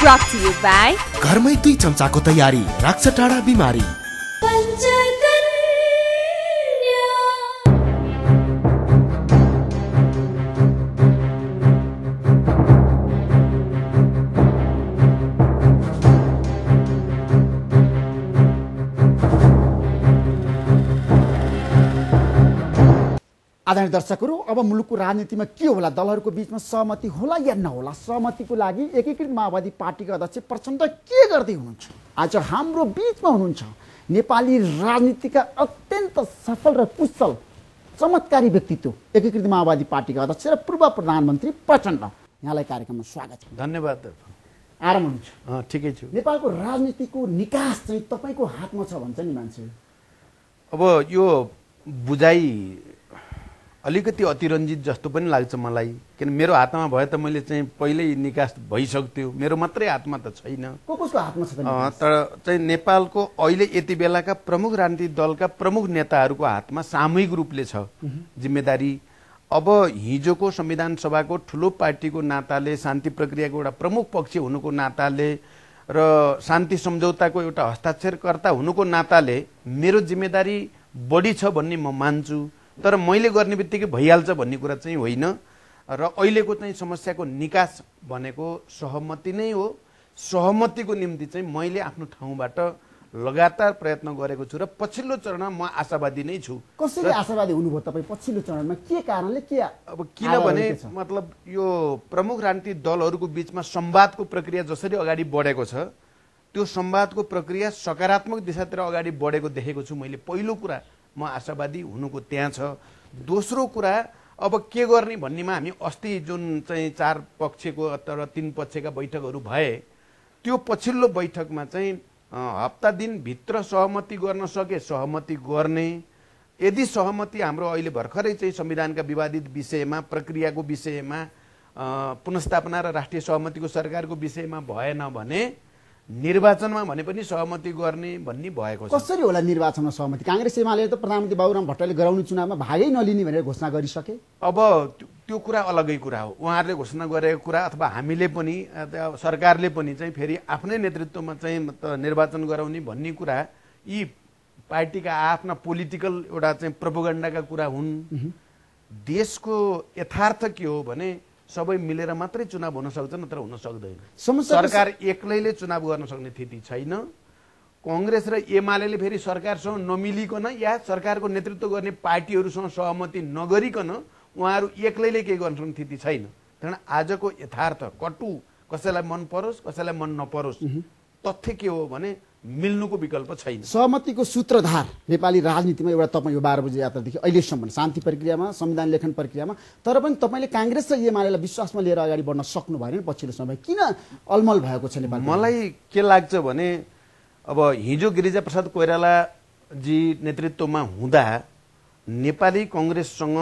Brought to you by घरमै 2 चम्चाको तयारी राख्छ टाढा बिमारी। आदरणीय दर्शकहरू, अब मुलुकको राजनीतिमा के होला, दलहरूको बीचमा सहमति होला या नहोला, सहमतिको लागि एकीकृत माओवादी पार्टीका अध्यक्ष प्रचण्ड के गर्दै हुनुहुन्छ? आज हाम्रो बीचमा हुनुहुन्छ नेपाली राजनीतिका अत्यन्त सफल र कुशल चमत्कारी व्यक्तित्व एकीकृत माओवादी पार्टीका अध्यक्ष र पूर्व प्रधानमन्त्री प्रचण्ड। यहाँलाई कार्यक्रममा स्वागत छ। धन्यवाद। आराम हुनुहुन्छ? ठिकै छु। नेपालको राजनीतिको निकास चाहिँ तपाईको हातमा छ भन्छ नि मान्छे। अब यो बुझाइ अलिकति अतिरञ्जित जस्तो पनि लाग्छ मलाई, किन मेरो हातमा भए त मैले चाहिँ पहिल्यै निकास भइसक्थ्यो। मेरो मात्रै हातमा त छैन। कसको हातमा छ त? तर चाहिँ नेपालको अहिले यति बेलाका प्रमुख राजनीतिक दलका प्रमुख नेताहरूको हातमा सामूहिक रूपले छ जिम्मेदारी। अब हिजोको संविधान सभाको ठुलो पार्टीको नाताले, शान्ति प्रक्रियाको एउटा प्रमुख पक्ष हुनुको नाताले र शान्ति सम्झौताको एउटा हस्ताक्षरकर्ता हुनुको नाताले मेरो जिम्मेदारी बढी छ भन्ने म मान्छु। तर मैले गर्ने बित्तिकै भइहाल्छ भन्ने कुरा चाहिँ होइन। र अहिलेको चाहिँ समस्याको निकास भनेको सहमति नै हो। सहमतिको निम्ति चाहिँ मैले आफ्नो ठाउँबाट लगातार प्रयत्न गरेको छु र पछिल्लो चरणमा म आशावादी नै छु। कसरी आशावादी हुनुभयो तपाईँ पछिल्लो चरणमा? के कारणले? के अब किनभने मतलब यो प्रमुख राजनीतिक दलहरूको बीचमा संवादको प्रक्रिया जसरी अगाडि बढेको छ, त्यो संवादको प्रक्रिया सकारात्मक दिशातिर अगाडि बढेको देखेको छु मैले। पहिलो कुरा म आशावादी हुनुको त्यहाँ छ। दोस्रो कुरा, अब के गर्ने भन्नेमा हामी अस्ति जुन चाहिँ 4 पक्षको तर 3 पक्षका बैठकहरू भए, त्यो पछिल्लो बैठकमा चाहिँ हप्ता दिनभित्र सहमति गर्न सके सहमति गर्ने। यदि सहमति हाम्रो अहिले भर्खरै चाहिँ संविधानका विवादित विषयमा, प्रक्रियाको विषयमा, पुनर्स्थापना र राष्ट्रिय सहमतिको सरकारको विषयमा भएन भने निर्वाचनमा भने पनि सहमति गर्ने भन्ने भएको छ। कसरी होला निर्वाचनमा सहमति? कांग्रेस एमाले त प्रधानमन्त्री बाबुराम भट्टराईले गराउने चुनावमा भागै नलिने भनेर घोषणा गरिसके। अब त्यो कुरा अलगै कुरा हो। उहाँहरूले घोषणा गरेको कुरा अथवा हामीले पनि सरकारले पनि चाहिँ फेरि आफ्नै नेतृत्वमा चाहिँ निर्वाचन गराउने भन्ने कुरा यी पार्टीका आफ्ना पोलिटिकल एउटा चाहिँ प्रोपोगन्डाका कुरा हुन्। देशको यथार्थ के हो भने सबै मिलेर मात्रै चुनाव हुन सक्छ, नत्र हुन सक्दैन। सरकार एक्लैले चुनाव गर्न सक्ने स्थिति छैन। कांग्रेस र एमाले फेरि सरकारसँग नमिलिकन या सरकारको नेतृत्व गर्ने पार्टीहरूसँग सहमति नगरिकन उहाँहरू एक्लैले केही गर्न सक्ने स्थिति छैन। कारण आजको यथार्थ कटु, कसैलाई मन परोस् कसैलाई मन नपरोस्, तथ्य के हो भने मिल्नुको विकल्प छैन। सहमतिको सूत्रधार नेपाली राजनीतिमा एउटा तपाईँ यो 12 बजे यात्रादेखि अहिलेसम्म शान्ति प्रक्रियामा, संविधान लेखन प्रक्रियामा, तर पनि तपाईँले कांग्रेस र एमालेलाई विश्वासमा लिएर अगाडि बढ्न सक्नु भएन पछिल्लो समय। किन अलमल भएको छ नेपाल? मलाई के लाग्छ भने अब हिजो गिरिजाप्रसाद कोइरालाजी नेतृत्वमा हुँदा नेपाली कांग्रेससँग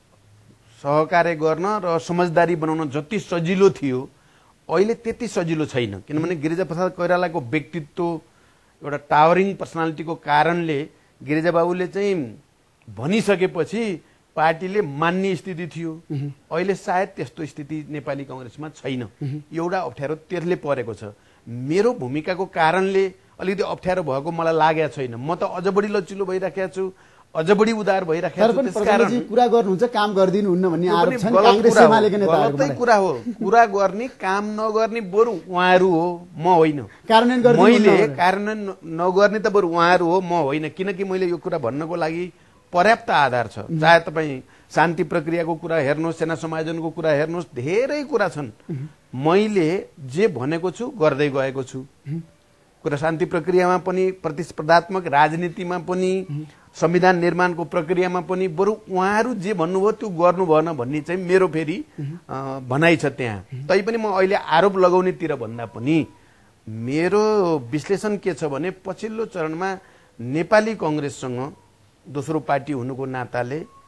सहकार्य गर्न र समझदारी बनाउन जति सजिलो थियो, अहिले त्यति सजिलो छैन। किनभने गिरिजाप्रसाद कोइरालाको व्यक्तित्व, एउटा टावरिङ पर्सनालिटीको कारणले गिरिजाबाबुले चाहिँ भनिसकेपछि पार्टीले मान्ने स्थिति थियो। अहिले सायद त्यस्तो स्थिति नेपाली कांग्रेसमा छैन। एउटा अप्ठ्यारो त्यसले परेको छ। मेरो भूमिकाको कारणले अलिकति अप्ठ्यारो भएको मलाई लागेको छैन। म त अझ बढी लचिलो भइराखेको छु, अझ बढी उदार भइराखेको छु। त्यसकारण कुरा गर्नुहुन्छ, काम गर्दिनु हुन्न भन्ने आरोप छ नि कांग्रेस एमालेका नेताहरुको। गलतै कुरा हो। कुरा गर्ने, काम नगर्ने बरु उहाँहरू हो, म होइन। कार्यान्वयन गर्ने मैले कार्यान्वयन नगर्ने त बरु उहाँहरू हो, म होइन। किनकि मैले यो कुरा भन्नको लागि पर्याप्त आधार छ। चाहे तपाईँ शान्ति प्रक्रियाको कुरा हेर्नुहोस्, सेना समायोजनको कुरा हेर्नुहोस्, धेरै कुरा छन्। मैले जे भनेको छु गर्दै गएको छु। कुरा शान्ति प्रक्रियामा पनि, प्रतिस्पर्धात्मक राजनीतिमा पनि, संविधान निर्माणको प्रक्रियामा पनि बरु उहाँहरू जे भन्नुभयो त्यो गर्नु भएन भन्ने चाहिँ मेरो फेरि भनाइ छ त्यहाँ। तैपनि म अहिले आरोप लगाउनेतिर भन्दा पनि मेरो विश्लेषण के छ भने पछिल्लो चरणमा नेपाली कांग्रेससँग दोस्रो पार्टी हुनुको नाताले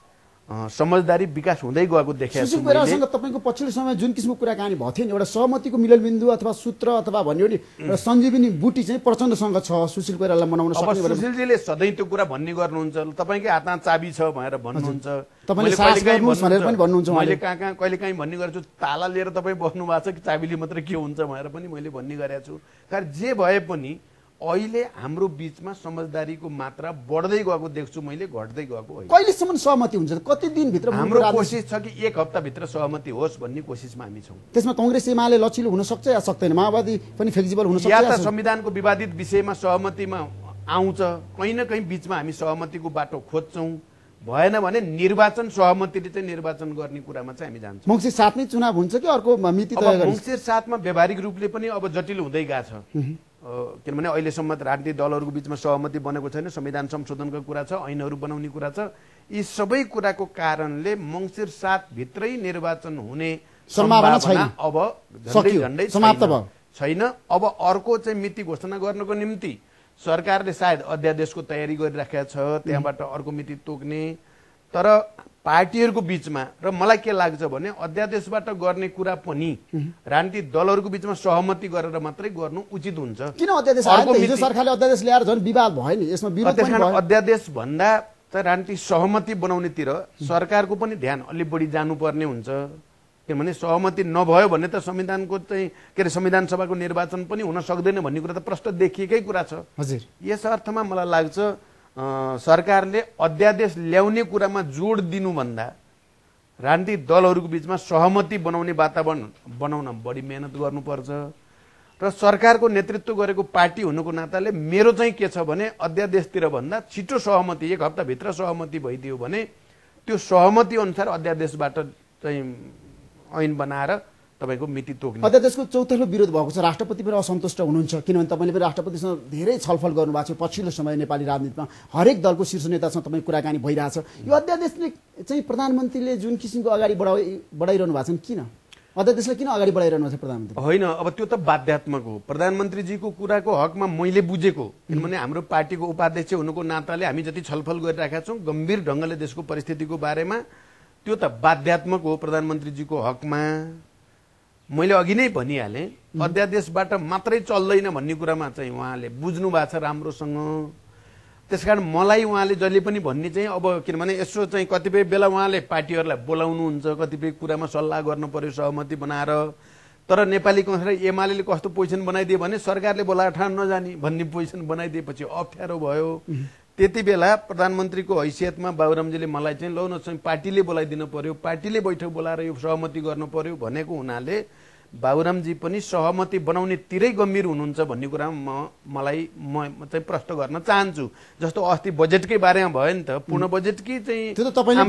समझदारी विकास हुँदै गएको देखेको छु सुशील कोइरालासँग तपाईँको पछिल्लो समय जुन किसिमको कुराकानी भएको थियो नि, एउटा सहमतिको मिलनबिन्दु अथवा सूत्र अथवा भन्यो नि एउटा सञ्जीवनी बुटी चाहिँ प्रचण्डसँग छ, सुशील कोइरालालाई मनाउन अब सक्ने भनेर सुशीलजीले सधैँ त्यो कुरा भन्ने गर्नुहुन्छ, तपाईँकै हातमा चाबी छ भनेर भन्नुहुन्छ, तपाईँले साहस गर्नुहोस् भनेर पनि भन्नुहुन्छ, मैले कहाँ कहिले काहीँ भन्ने गरेको छु, ताला लिएर तपाईँ बस्नु भएको छ कि चाबीले मात्रै के हुन्छ भनेर पनि मैले भन्ने गरेको छु। तर जे भए पनि अहिले हाम्रो बीचमा समझदारीको मात्रा बढ्दै गएको देख्छु मैले, घट्दै गएको होइन। कहिलेसम्म सहमति हुन्छ, कति दिनभित्र? हाम्रो कोसिस छ कि 1 हप्ताभित्र सहमति होस् भन्ने कोसिसमा हामी छौँ। त्यसमा कांग्रेस एमाले लचिलो हुन सक्छ या सक्दैन, माओवादी पनि फ्लेक्सिबल हुन सक्छ या त संविधानको विवादित विषयमा सहमतिमा आउँछ, कहीँ न कहीँ बीचमा हामी सहमतिको बाटो खोज्छौँ, भएन भने निर्वाचन सहमतिले चाहिँ निर्वाचन गर्ने कुरामा चाहिँ हामी जान्छौँ। मङ्सिर 7 मै चुनाव हुन्छ कि अर्को मिति तय गरिन्छ? मङ्सिर 7 मा व्यावहारिक रूपले पनि अब जटिल हुँदै गएको छ, किनभने अहिलेसम्म राजनीतिक दलहरूको बीचमा सहमति बनेको छैन, संविधान संशोधनको कुरा छ, ऐनहरू बनाउने कुरा छ। यी सबै कुराको कारणले मङ्सिर 7 भित्रै निर्वाचन हुने सम्भावना छैन, अब झन्डै समाप्त भयो छैन। अब अर्को चाहिँ मिति घोषणा गर्नको निम्ति सरकारले सायद अध्यादेशको तयारी गरिराखेको छ, त्यहाँबाट अर्को मिति तोक्ने। तर पार्टीहरूको बीचमा र मलाई के लाग्छ भने अध्यादेशबाट गर्ने कुरा पनि राजनीतिक दलहरूको बीचमा सहमति गरेर मात्रै गर्नु उचित हुन्छ। किन अध्यादेश आयो? हिजो सरकारले अध्यादेश ल्याएर झन् विवाद भयो नि, यसमा विरोध पनि भयो। अध्यादेश भन्दा त राजनीतिक सहमति बनाउनेतिर सरकारको पनि ध्यान अलि बढी जानुपर्ने हुन्छ, किनभने सहमति नभयो भने त संविधानको चाहिँ के अरे संविधान सभाको निर्वाचन पनि हुन सक्दैन भन्ने कुरा त प्रष्ट देखिएकै कुरा छ। हजुर, यस अर्थमा मलाई लाग्छ सरकारले अध्यादेश ल्याउने कुरामा जोड दिनुभन्दा राजनीतिक दलहरूको बीचमा सहमति बनाउने वातावरण बनाउन बढी मेहनत गर्नुपर्छ। र सरकारको नेतृत्व गरेको पार्टी हुनुको नाताले मेरो चाहिँ के छ भने अध्यादेशतिर भन्दा छिटो सहमति 1 हप्ताभित्र सहमति भइदियो भने त्यो सहमति अनुसार अध्यादेशबाट चाहिँ ऐन बनाएर तपाईको मिति तोक्ने। अध्यादेशको चौतर्फी विरोध भएको छ, राष्ट्रपति पनि असन्तुष्ट हुनुहुन्छ, किनभने तपाईँले पनि राष्ट्रपतिसँग धेरै छलफल गर्नुभएको छ पछिल्लो समय। नेपाली राजनीतिमा हरेक दलको शीर्ष नेतासँग तपाईँ कुराकानी भइरहेछ। यो अध्यादेशले चाहिँ प्रधानमन्त्रीले जुन किसिमको अगाडि बढाइरहनु भएको छ, किन अध्यादेशलाई किन अगाडि बढाइरहनु भएको छ प्रधानमन्त्री? होइन, अब त्यो त बाध्यात्मक हो। प्रधानमन्त्रीजीको कुराको हकमा मैले बुझेको, किनभने हाम्रो पार्टीको उपाध्यक्ष हुनुको नाताले हामी जति छलफल गरिरहेका छौँ गम्भीर ढङ्गले देशको परिस्थितिको बारेमा, त्यो त बाध्यात्मक हो प्रधानमन्त्रीजीको हकमा। मैले अघि नै भनिहालेँ अध्यादेशबाट मात्रै चल्दैन भन्ने कुरामा चाहिँ उहाँले बुझ्नु भएको छ राम्रोसँग। त्यसकारण मलाई उहाँले जहिले पनि भन्ने चाहिँ अब किनभने यसो चाहिँ कतिपय बेला उहाँले पार्टीहरूलाई बोलाउनुहुन्छ, कतिपय कुरामा सल्लाह गर्नु पर्यो सहमति बनाएर। तर नेपाली कांग्रेस र एमाले कस्तो पोजिसन बनाइदियो भने सरकारले बोलाएर ठाउँ नजाने भन्ने पोजिसन बनाइदिएपछि अप्ठ्यारो भयो। त्यति बेला प्रधानमन्त्रीको हैसियतमा बाबुरामजीले मलाई चाहिँ लौ न चाहिँ पार्टीले बोलाइदिनु पर्यो, पार्टीले बैठक बोलाएर यो सहमति गर्नु पर्यो भनेको हुनाले बाबुरामजी पनि सहमति बनाउने तिरै गम्भीर हुनुहुन्छ भन्ने कुरामा मलाई म चाहिँ प्रश्न गर्न चाहन्छु। जस्तो अस्ति बजेटकै बारेमा भयो नि त, पूर्ण बजेट कि चाहिँ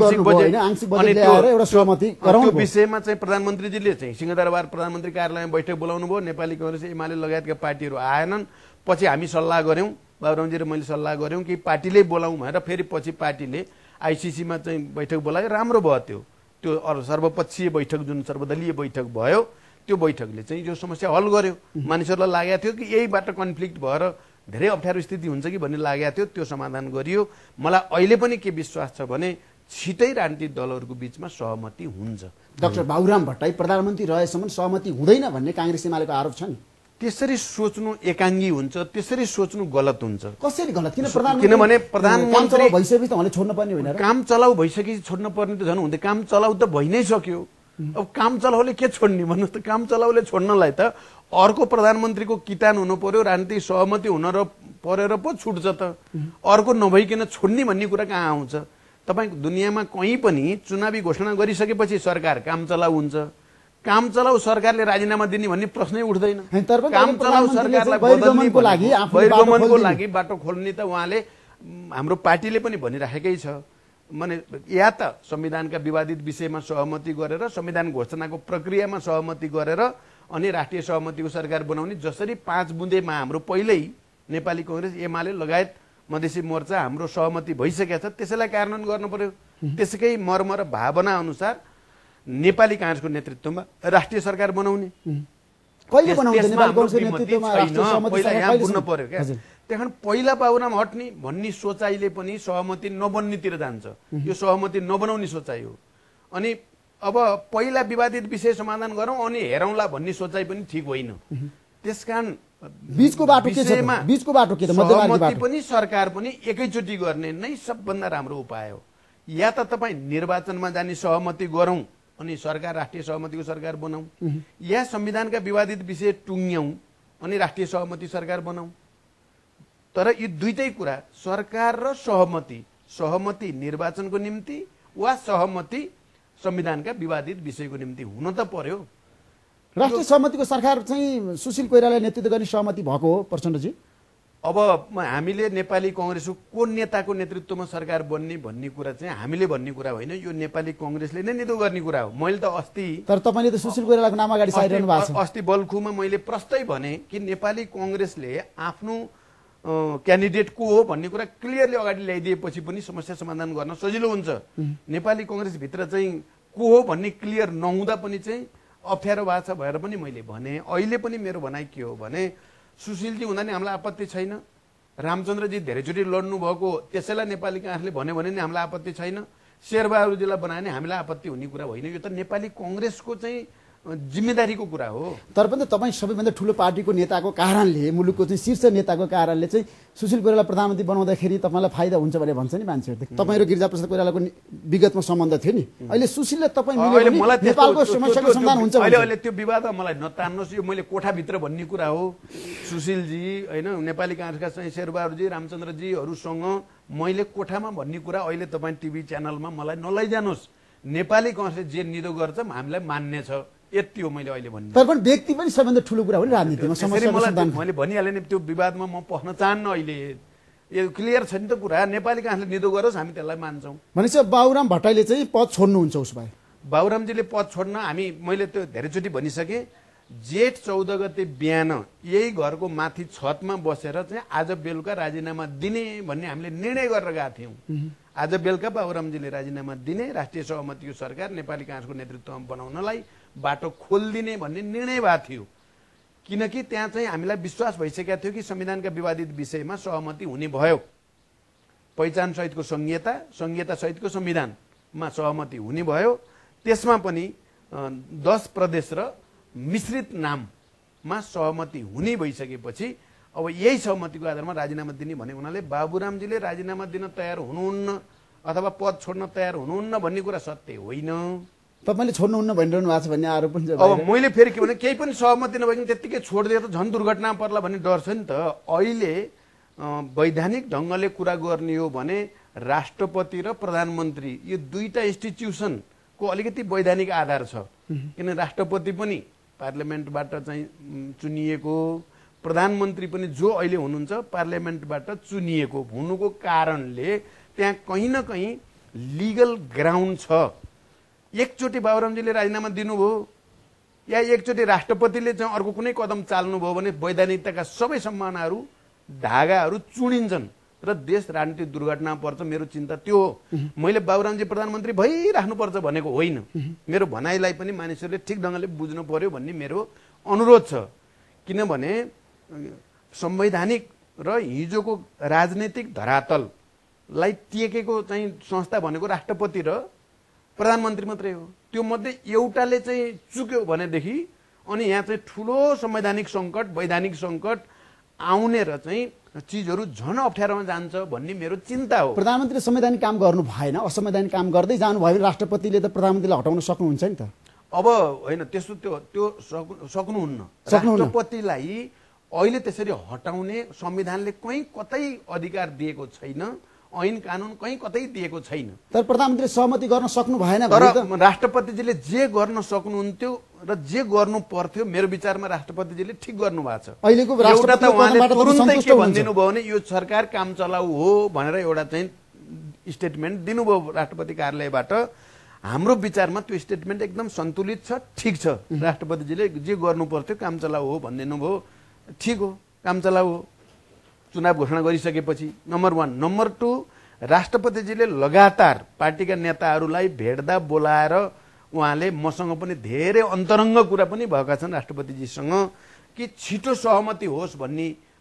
त्यो विषयमा चाहिँ प्रधानमन्त्रीजीले चाहिँ सिंहदरबार प्रधानमन्त्री कार्यालयमा बैठक बोलाउनु भयो, नेपाली कांग्रेस एमाले लगायतका पार्टीहरू आएनन्। पछि हामी सल्लाह गऱ्यौँ, बाबुरामजी र मैले सल्लाह गऱ्यौँ कि पार्टीले बोलाउँ भनेर। फेरि पछि पार्टीले आइसिसीमा चाहिँ बैठक बोलायो, राम्रो भयो। त्यो सर्वपक्षीय बैठक जुन सर्वदलीय बैठक भयो त्यो बैठकले चाहिँ यो समस्या हल गर्यो। मानिसहरूलाई लागेको थियो कि यहीबाट कन्फ्लिक्ट भएर धेरै अप्ठ्यारो स्थिति हुन्छ कि भन्ने लागेको थियो, त्यो समाधान गरियो। मलाई अहिले पनि के विश्वास छ भने छिटै राजनीतिक दलहरूको बीचमा सहमति हुन्छ। डाक्टर बाबुराम भट्टराई प्रधानमन्त्री रहेसम्म सहमति हुँदैन भन्ने कांग्रेस एमालेको आरोप छ नि। त्यसरी सोच्नु एकाङ्गी हुन्छ, त्यसरी सोच्नु गलत हुन्छ। कसरी गलत? किनभने प्रधानमन्त्री भइसकेपछि त उहाँले छोड्नु पर्ने होइन, काम चलाउ भइसकेपछि छोड्नु पर्ने त झन् हुँदै, काम चलाउ त भइ नै सक्यो। अब काम चलाउले के छोड्ने भन्नुहोस् त? काम चलाउले छोड्नलाई त अर्को प्रधानमन्त्रीको किटान हुनु पर्यो, राजनीतिक सहमति हुन र परेर पो छुट्छ त। अर्को नभइकन छोड्ने भन्ने कुरा कहाँ आउँछ? तपाईँ दुनियाँमा कहीँ पनि चुनावी घोषणा गरिसकेपछि सरकार काम चलाउ हुन्छ। काम चलाउ सरकारले राजीनामा दिने भन्ने प्रश्नै उठ्दैन। काम चलाउ सरकारलाई बदल्नको लागि बाटो खोल्ने त उहाँले हाम्रो पार्टीले पनि भनिराखेकै छ। माने या त संविधानका विवादित विषयमा सहमति गरेर संविधान घोषणाको प्रक्रियामा सहमति गरेर अनि राष्ट्रिय सहमतिको सरकार बनाउने, जसरी 5 बुँदेमा हाम्रो पहिल्यै नेपाली कांग्रेस एमाले लगायत मधेसी मोर्चा हाम्रो सहमति भइसकेको छ, त्यसैलाई कार्यान्वयन गर्नु पर्यो। त्यसकै मर्म र भावना अनुसार नेपाली कांग्रेसको नेतृत्वमा राष्ट्रिय सरकार बनाउने। कहिले बनाउने? नेपाली कांग्रेसको नेतृत्वमा राष्ट्रिय सहमति यहाँ बुझ्नु पर्यो क्या, त्यहाँ पहिला बाबुराम हट्ने भन्ने सोचाइले पनि सहमति नबन्नेतिर जान्छ। यो सहमति नबनाउने सोचाइ हो। अनि अब पहिला विवादित विषय समाधान गरौँ अनि हेरौँला भन्ने सोचाइ पनि ठिक होइन। त्यसकारण बीचको बाटो के छ? बीचको बाटो के त? मध्यवर्ती बाटो पनि सरकार पनि एकैचोटि गर्ने नै सबभन्दा राम्रो उपाय हो। या त तपाईँ निर्वाचनमा जाने सहमति गरौँ अनि सरकार राष्ट्रिय सहमतिको सरकार बनाऊ, या संविधानका विवादित विषय टुङ्ग्यौँ अनि राष्ट्रिय सहमति सरकार बनाऊ। तर यी दुईटै कुरा सरकार र सहमति निर्वाचनको निम्ति वा सहमति संविधानका विवादित विषयको निम्ति हुन त पर्यो। राष्ट्रिय सहमतिको सरकार चाहिँ सुशील कोइरालाले नेतृत्व गर्ने सहमति भएको हो प्रचण्डजी? अब हामीले नेपाली कांग्रेसको को नेताको नेतृत्वमा सरकार बन्ने भन्ने कुरा चाहिँ हामीले भन्ने कुरा होइन, यो नेपाली कांग्रेसले नै नेतृत्व गर्ने कुरा हो। मैले त अस्ति तर तपाईले त सुशील कोइरालाको नाम अगाडि सारिरहनु भएको छ। अस्ति बल्खुमा मैले प्रस्तै भने कि नेपाली कांग्रेसले आफ्नो क्यान्डिडेट को हो भन्ने कुरा क्लियरली अगाडि ल्याइदिएपछि पनि समस्या समाधान गर्न सजिलो हुन्छ। नेपाली कांग्रेस भित्र चाहिँ को हो भन्ने क्लियर नहुँदा पनि चाहिँ अप्ठ्यारो भएको छ भएर पनि मैले भने। अहिले पनि मेरो भनाइ के हो भने सुशीलजी हुँदा नि हामीलाई आपत्ति छैन, रामचन्द्रजी धेरैचोटि लड्नु भएको त्यसैलाई नेपाली कांग्रेसले भन्यो भने नि हामीलाई आपत्ति छैन, शेरबहादुरजीलाई बनायो भने हामीलाई आपत्ति हुने कुरा होइन। यो त नेपाली कांग्रेसको चाहिँ जिम्मेदारीको कुरा हो। तर पनि त तपाईँ सबैभन्दा ठुलो पार्टीको नेताको कारणले, मुलुकको चाहिँ शीर्ष नेताको कारणले चाहिँ सुशील कोइराला प्रधानमन्त्री बनाउँदाखेरि तपाईँलाई फाइदा हुन्छ भने भन्छ नि मान्छेहरूले। तपाईँ र गिरिजाप्रसाद कोइरालाको विगतमा सम्बन्ध थियो नि, अहिले सुशीलले तपाईँ नेपालको समस्याको समाधान हुन्छ। अहिले त्यो विवाद मलाई नतान्नुहोस्, यो मैले कोठाभित्र भन्ने कुरा हो। सुशीलजी होइन, नेपाली कांग्रेसका चाहिँ शेरबहादुरजी रामचन्द्रजीहरूसँग मैले कोठामा भन्ने कुरा अहिले तपाईँ टिभी च्यानलमा मलाई नलैजानुहोस्। नेपाली कांग्रेसले जे निदो गर्छ हामीलाई मान्ने छ, यति हो मैले अहिले भन्ने। तर पनि व्यक्ति पनि सबैभन्दा ठुलो कुरा हो नि राजनीतिमा, समस्याको समाधान। मैले भनिहालेँ नि, त्यो विवादमा म पस्न चाहन्न। अहिले यो क्लियर छ नि त कुरा, नेपाली कांग्रेसले निदो गरोस् हामी त्यसलाई मान्छौँ। भनेपछि बाबुराम भट्टराईले चाहिँ पद छोड्नुहुन्छ उसो भए? बाबुरामजीले पद छोड्न मैले त्यो धेरैचोटि भनिसकेँ। जेठ 14 गते बिहान यही घरको माथि छतमा बसेर चाहिँ आज बेलुका राजीनामा दिने भन्ने हामीले निर्णय गरेर गएका थियौँ। आज बेलुका बाबुरामजीले राजीनामा दिने, राष्ट्रिय सहमतिको सरकार नेपाली कांग्रेसको नेतृत्वमा बनाउनलाई बाटो खोलिदिने भन्ने निर्णय भएको थियो। किनकि त्यहाँ चाहिँ हामीलाई विश्वास भइसकेको थियो कि संविधानका विवादित विषयमा सहमति हुने भयो। पहिचान सहितको संहिता सहितको संविधानमा सहमति हुने भयो। त्यसमा पनि 10 प्रदेश र मिश्रित नाममा सहमति हुने भइसकेपछि अब यही सहमतिको आधारमा राजीनामा दिने भने हुनाले बाबुरामजीले राजीनामा दिन तयार हुनुहुन्न अथवा पद छोड्न तयार हुनुहुन्न भन्ने कुरा सत्य होइन। तपाईँले छोड्नुहुन्न भनिरहनु भएको छ भन्ने आरोप पनि छ। अब मैले फेरि के भने केही पनि सहमति नभइकन त्यत्तिकै छोडिदिए त झन् दुर्घटना पर्ला भन्ने डर छ नि त। अहिले वैधानिक ढङ्गले कुरा गर्ने हो भने राष्ट्रपति र प्रधानमन्त्री यो दुईटा इन्स्टिट्युसनको अलिकति वैधानिक आधार छ। किन राष्ट्रपति पनि पार्लियामेन्टबाट चाहिँ चुनिएको, प्रधानमन्त्री पनि जो अहिले हुनुहुन्छ पार्लियामेन्टबाट चुनिएको हुनुको कारणले त्यहाँ कहीँ न कहीँ लिगल ग्राउन्ड छ। एकचोटि बाबुरामजीले राजीनामा दिनुभयो या एकचोटि राष्ट्रपतिले चाहिँ अर्को कुनै कदम चाल्नुभयो भने वैधानिकताका सबै सम्भावनाहरू धागाहरू चुनिन्छन् र देश राजनीतिक दुर्घटना पर्छ। मेरो चिन्ता त्यो हो। मैले बाबुरामजी प्रधानमन्त्री भइराख्नुपर्छ भनेको होइन। मेरो भनाइलाई पनि मानिसहरूले ठिक ढङ्गले बुझ्नु पर्यो भन्ने मेरो अनुरोध छ। किनभने संवैधानिक र हिजोको राजनैतिक धरातललाई टेकेको चाहिँ संस्था भनेको राष्ट्रपति र प्रधानमन्त्री मात्रै हो। त्यो मध्ये एउटाले चाहिँ चुक्यो भनेदेखि अनि यहाँ चाहिँ ठुलो संवैधानिक सङ्कट, वैधानिक सङ्कट आउने र चाहिँ चिजहरू झन् अप्ठ्यारोमा जान्छ भन्ने मेरो चिन्ता हो। प्रधानमन्त्रीले संवैधानिक काम गर्नु भएन, असंवैधानिक काम गर्दै जानुभयो भने राष्ट्रपतिले त प्रधानमन्त्रीलाई हटाउन सक्नुहुन्छ नि त। अब होइन त्यस्तो त्यो सक्नुहुन्न। राष्ट्रपतिलाई अहिले त्यसरी हटाउने संविधानले कहीँ कतै अधिकार दिएको छैन, ऐन कानुन कहीँ कतै दिएको छैन। तर प्रधानमन्त्रीले सहमति गर्न सक्नु भएन। तर राष्ट्रपतिजीले जे गर्न सक्नुहुन्थ्यो र जे गर्नु पर्थ्यो मेरो विचारमा राष्ट्रपतिजीले ठिक गर्नु भएको छ। अहिलेको एउटा त उहाँले तुरुन्तै के भनिदिनु भयो भने यो सरकार काम चलाउ हो भनेर एउटा चाहिँ स्टेटमेन्ट दिनुभयो राष्ट्रपति कार्यालयबाट। हाम्रो विचारमा त्यो स्टेटमेन्ट एकदम सन्तुलित छ, ठिक छ। राष्ट्रपतिजीले जे गर्नु पर्थ्यो काम चलाउ हो भनिदिनु भयो, ठिक हो, काम चलाउ हो। चुनाव घोषणा गरिसकेपछि नम्बर 1। नम्बर 2, राष्ट्रपतिजीले लगातार पार्टीका नेताहरूलाई भेट्दा बोलाएर उहाँले मसँग पनि धेरै अन्तरङ्ग कुरा पनि भएका छन् राष्ट्रपतिजीसँग कि छिटो सहमति होस् भन्ने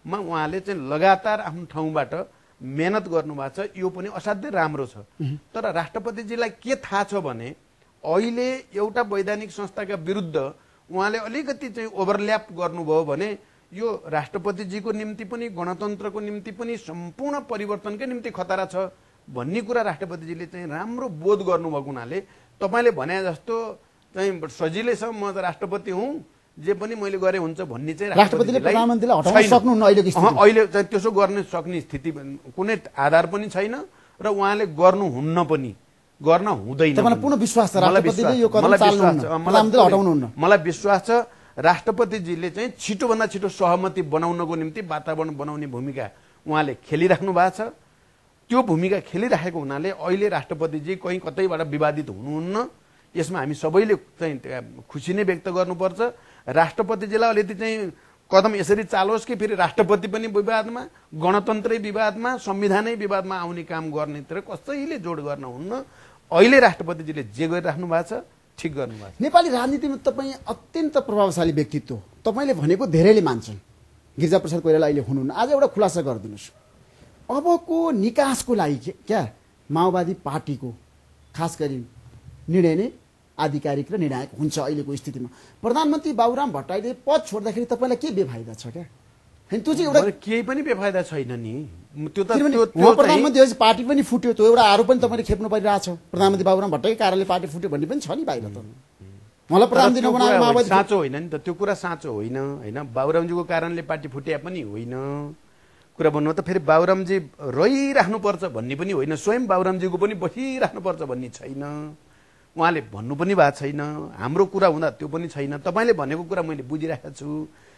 उहाँले चाहिँ लगातार आफ्नो ठाउँबाट मेहनत गर्नुभएको छ, यो पनि असाध्यै राम्रो छ। तर राष्ट्रपतिजीलाई के थाहा छ भने अहिले एउटा वैधानिक संस्थाका विरुद्ध उहाँले अलिकति चाहिँ ओभरल्याप गर्नुभयो भने यो राष्ट्रपतिजीको निम्ति पनि गणतन्त्रको निम्ति पनि सम्पूर्ण परिवर्तनकै निम्ति खतरा छ भन्ने कुरा राष्ट्रपतिजीले चाहिँ राम्रो बोध गर्नुभएको हुनाले तपाईँले भने जस्तो चाहिँ सजिलैसँग म राष्ट्रपति हुँ, जे पनि मैले गरे हुन्छ भन्ने चाहिँ राष्ट्रपतिले प्रधानमन्त्रीलाई हटाउन सक्नुहुन्न अहिलेको स्थितिमा। अहिले चाहिँ त्यसो गर्न सक्ने स्थिति कुनै आधार पनि छैन र उहाँले गर्नुहुन्न पनि, गर्न हुँदैन। तपाईलाई पूर्ण विश्वास छ राष्ट्रपतिले यो कदम चाल्नुहुन्न, प्रधानमन्त्रीले हटाउनुहुन्न? मलाई विश्वास छ राष्ट्रपतिजीले चाहिँ छिटोभन्दा छिटो सहमति बनाउनको निम्ति वातावरण बनाउने भूमिका उहाँले खेलिराख्नु भएको छ। त्यो भूमिका खेलिराखेको हुनाले अहिले राष्ट्रपतिजी कहीँ कतैबाट विवादित हुनुहुन्न। यसमा हामी सबैले चाहिँ खुसी नै व्यक्त गर्नुपर्छ। राष्ट्रपतिजीलाई अलिकति चाहिँ कदम यसरी चालोस् कि फेरि राष्ट्रपति पनि विवादमा, गणतन्त्रै विवादमा, संविधानै विवादमा आउने काम गर्नेतिर कसैले जोड गर्न हुन्न। अहिले राष्ट्रपतिजीले जे गरिराख्नु भएको छ ठिक गर्नुभएको छ। नेपाली राजनीतिमा तपाईँ अत्यन्त प्रभावशाली व्यक्तित्व, तपाईँले भनेको धेरैले मान्छन्। गिरिजाप्रसाद कोइराला अहिले हुनुहुन्न, आज एउटा खुलासा गरिदिनुहोस्। अबको निकासको लागि क्या माओवादी पार्टीको खास गरी निर्णय नै आधिकारिक र निर्णायक हुन्छ अहिलेको स्थितिमा? प्रधानमन्त्री बाबुराम भट्टराईले पद छोड्दाखेरि तपाईँलाई के बेफाइदा छ क्या? त्यो चाहिँ एउटा केही पनि बेफाइदा छैन नि। त्यो त प्रधानमन्त्री होइन, पार्टी पनि फुट्यो, त्यो एउटा आरोप पनि तपाईँले खेप्नु परिरहेछ। प्रधानमन्त्री बाबुराम भट्टराईको कारणले पार्टी फुट्यो भन्ने पनि छ नि बाहिर। त मलाई प्रधानमन्त्री नबनाएर माओवादी साँचो होइन नि त, त्यो कुरा साँचो होइन। होइन, बाबुरामजीको कारणले पार्टी फुट्या पनि होइन। कुरा भन्नु त फेरि बाबुरामजी रहिराख्नुपर्छ भन्ने पनि होइन, स्वयं बाबुरामजीको पनि बसिराख्नुपर्छ भन्ने छैन। उहाँले भन्नु पनि भएको छैन, हाम्रो कुरा हुँदा त्यो पनि छैन। तपाईँले भनेको कुरा मैले बुझिरहेको छु।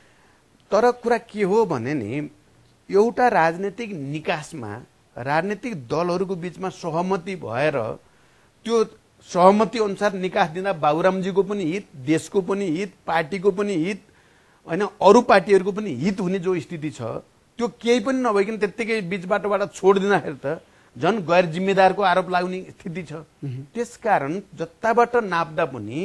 तर कुरा के हो भने नि एउटा राजनीतिक निकासमा राजनीतिक दलहरूको बिचमा सहमति भएर त्यो सहमति अनुसार निकास दिँदा बाबुरामजीको पनि हित, देशको पनि हित, पार्टीको पनि हित, होइन अरू पार्टीहरूको पनि हित हुने जो स्थिति छ त्यो केही पनि नभइकन त्यत्तिकै बिचबाटोबाट छोडिदिँदाखेरि त झन् गैर जिम्मेदारको आरोप लाग्ने स्थिति छ। त्यसकारण जताबाट नाप्दा पनि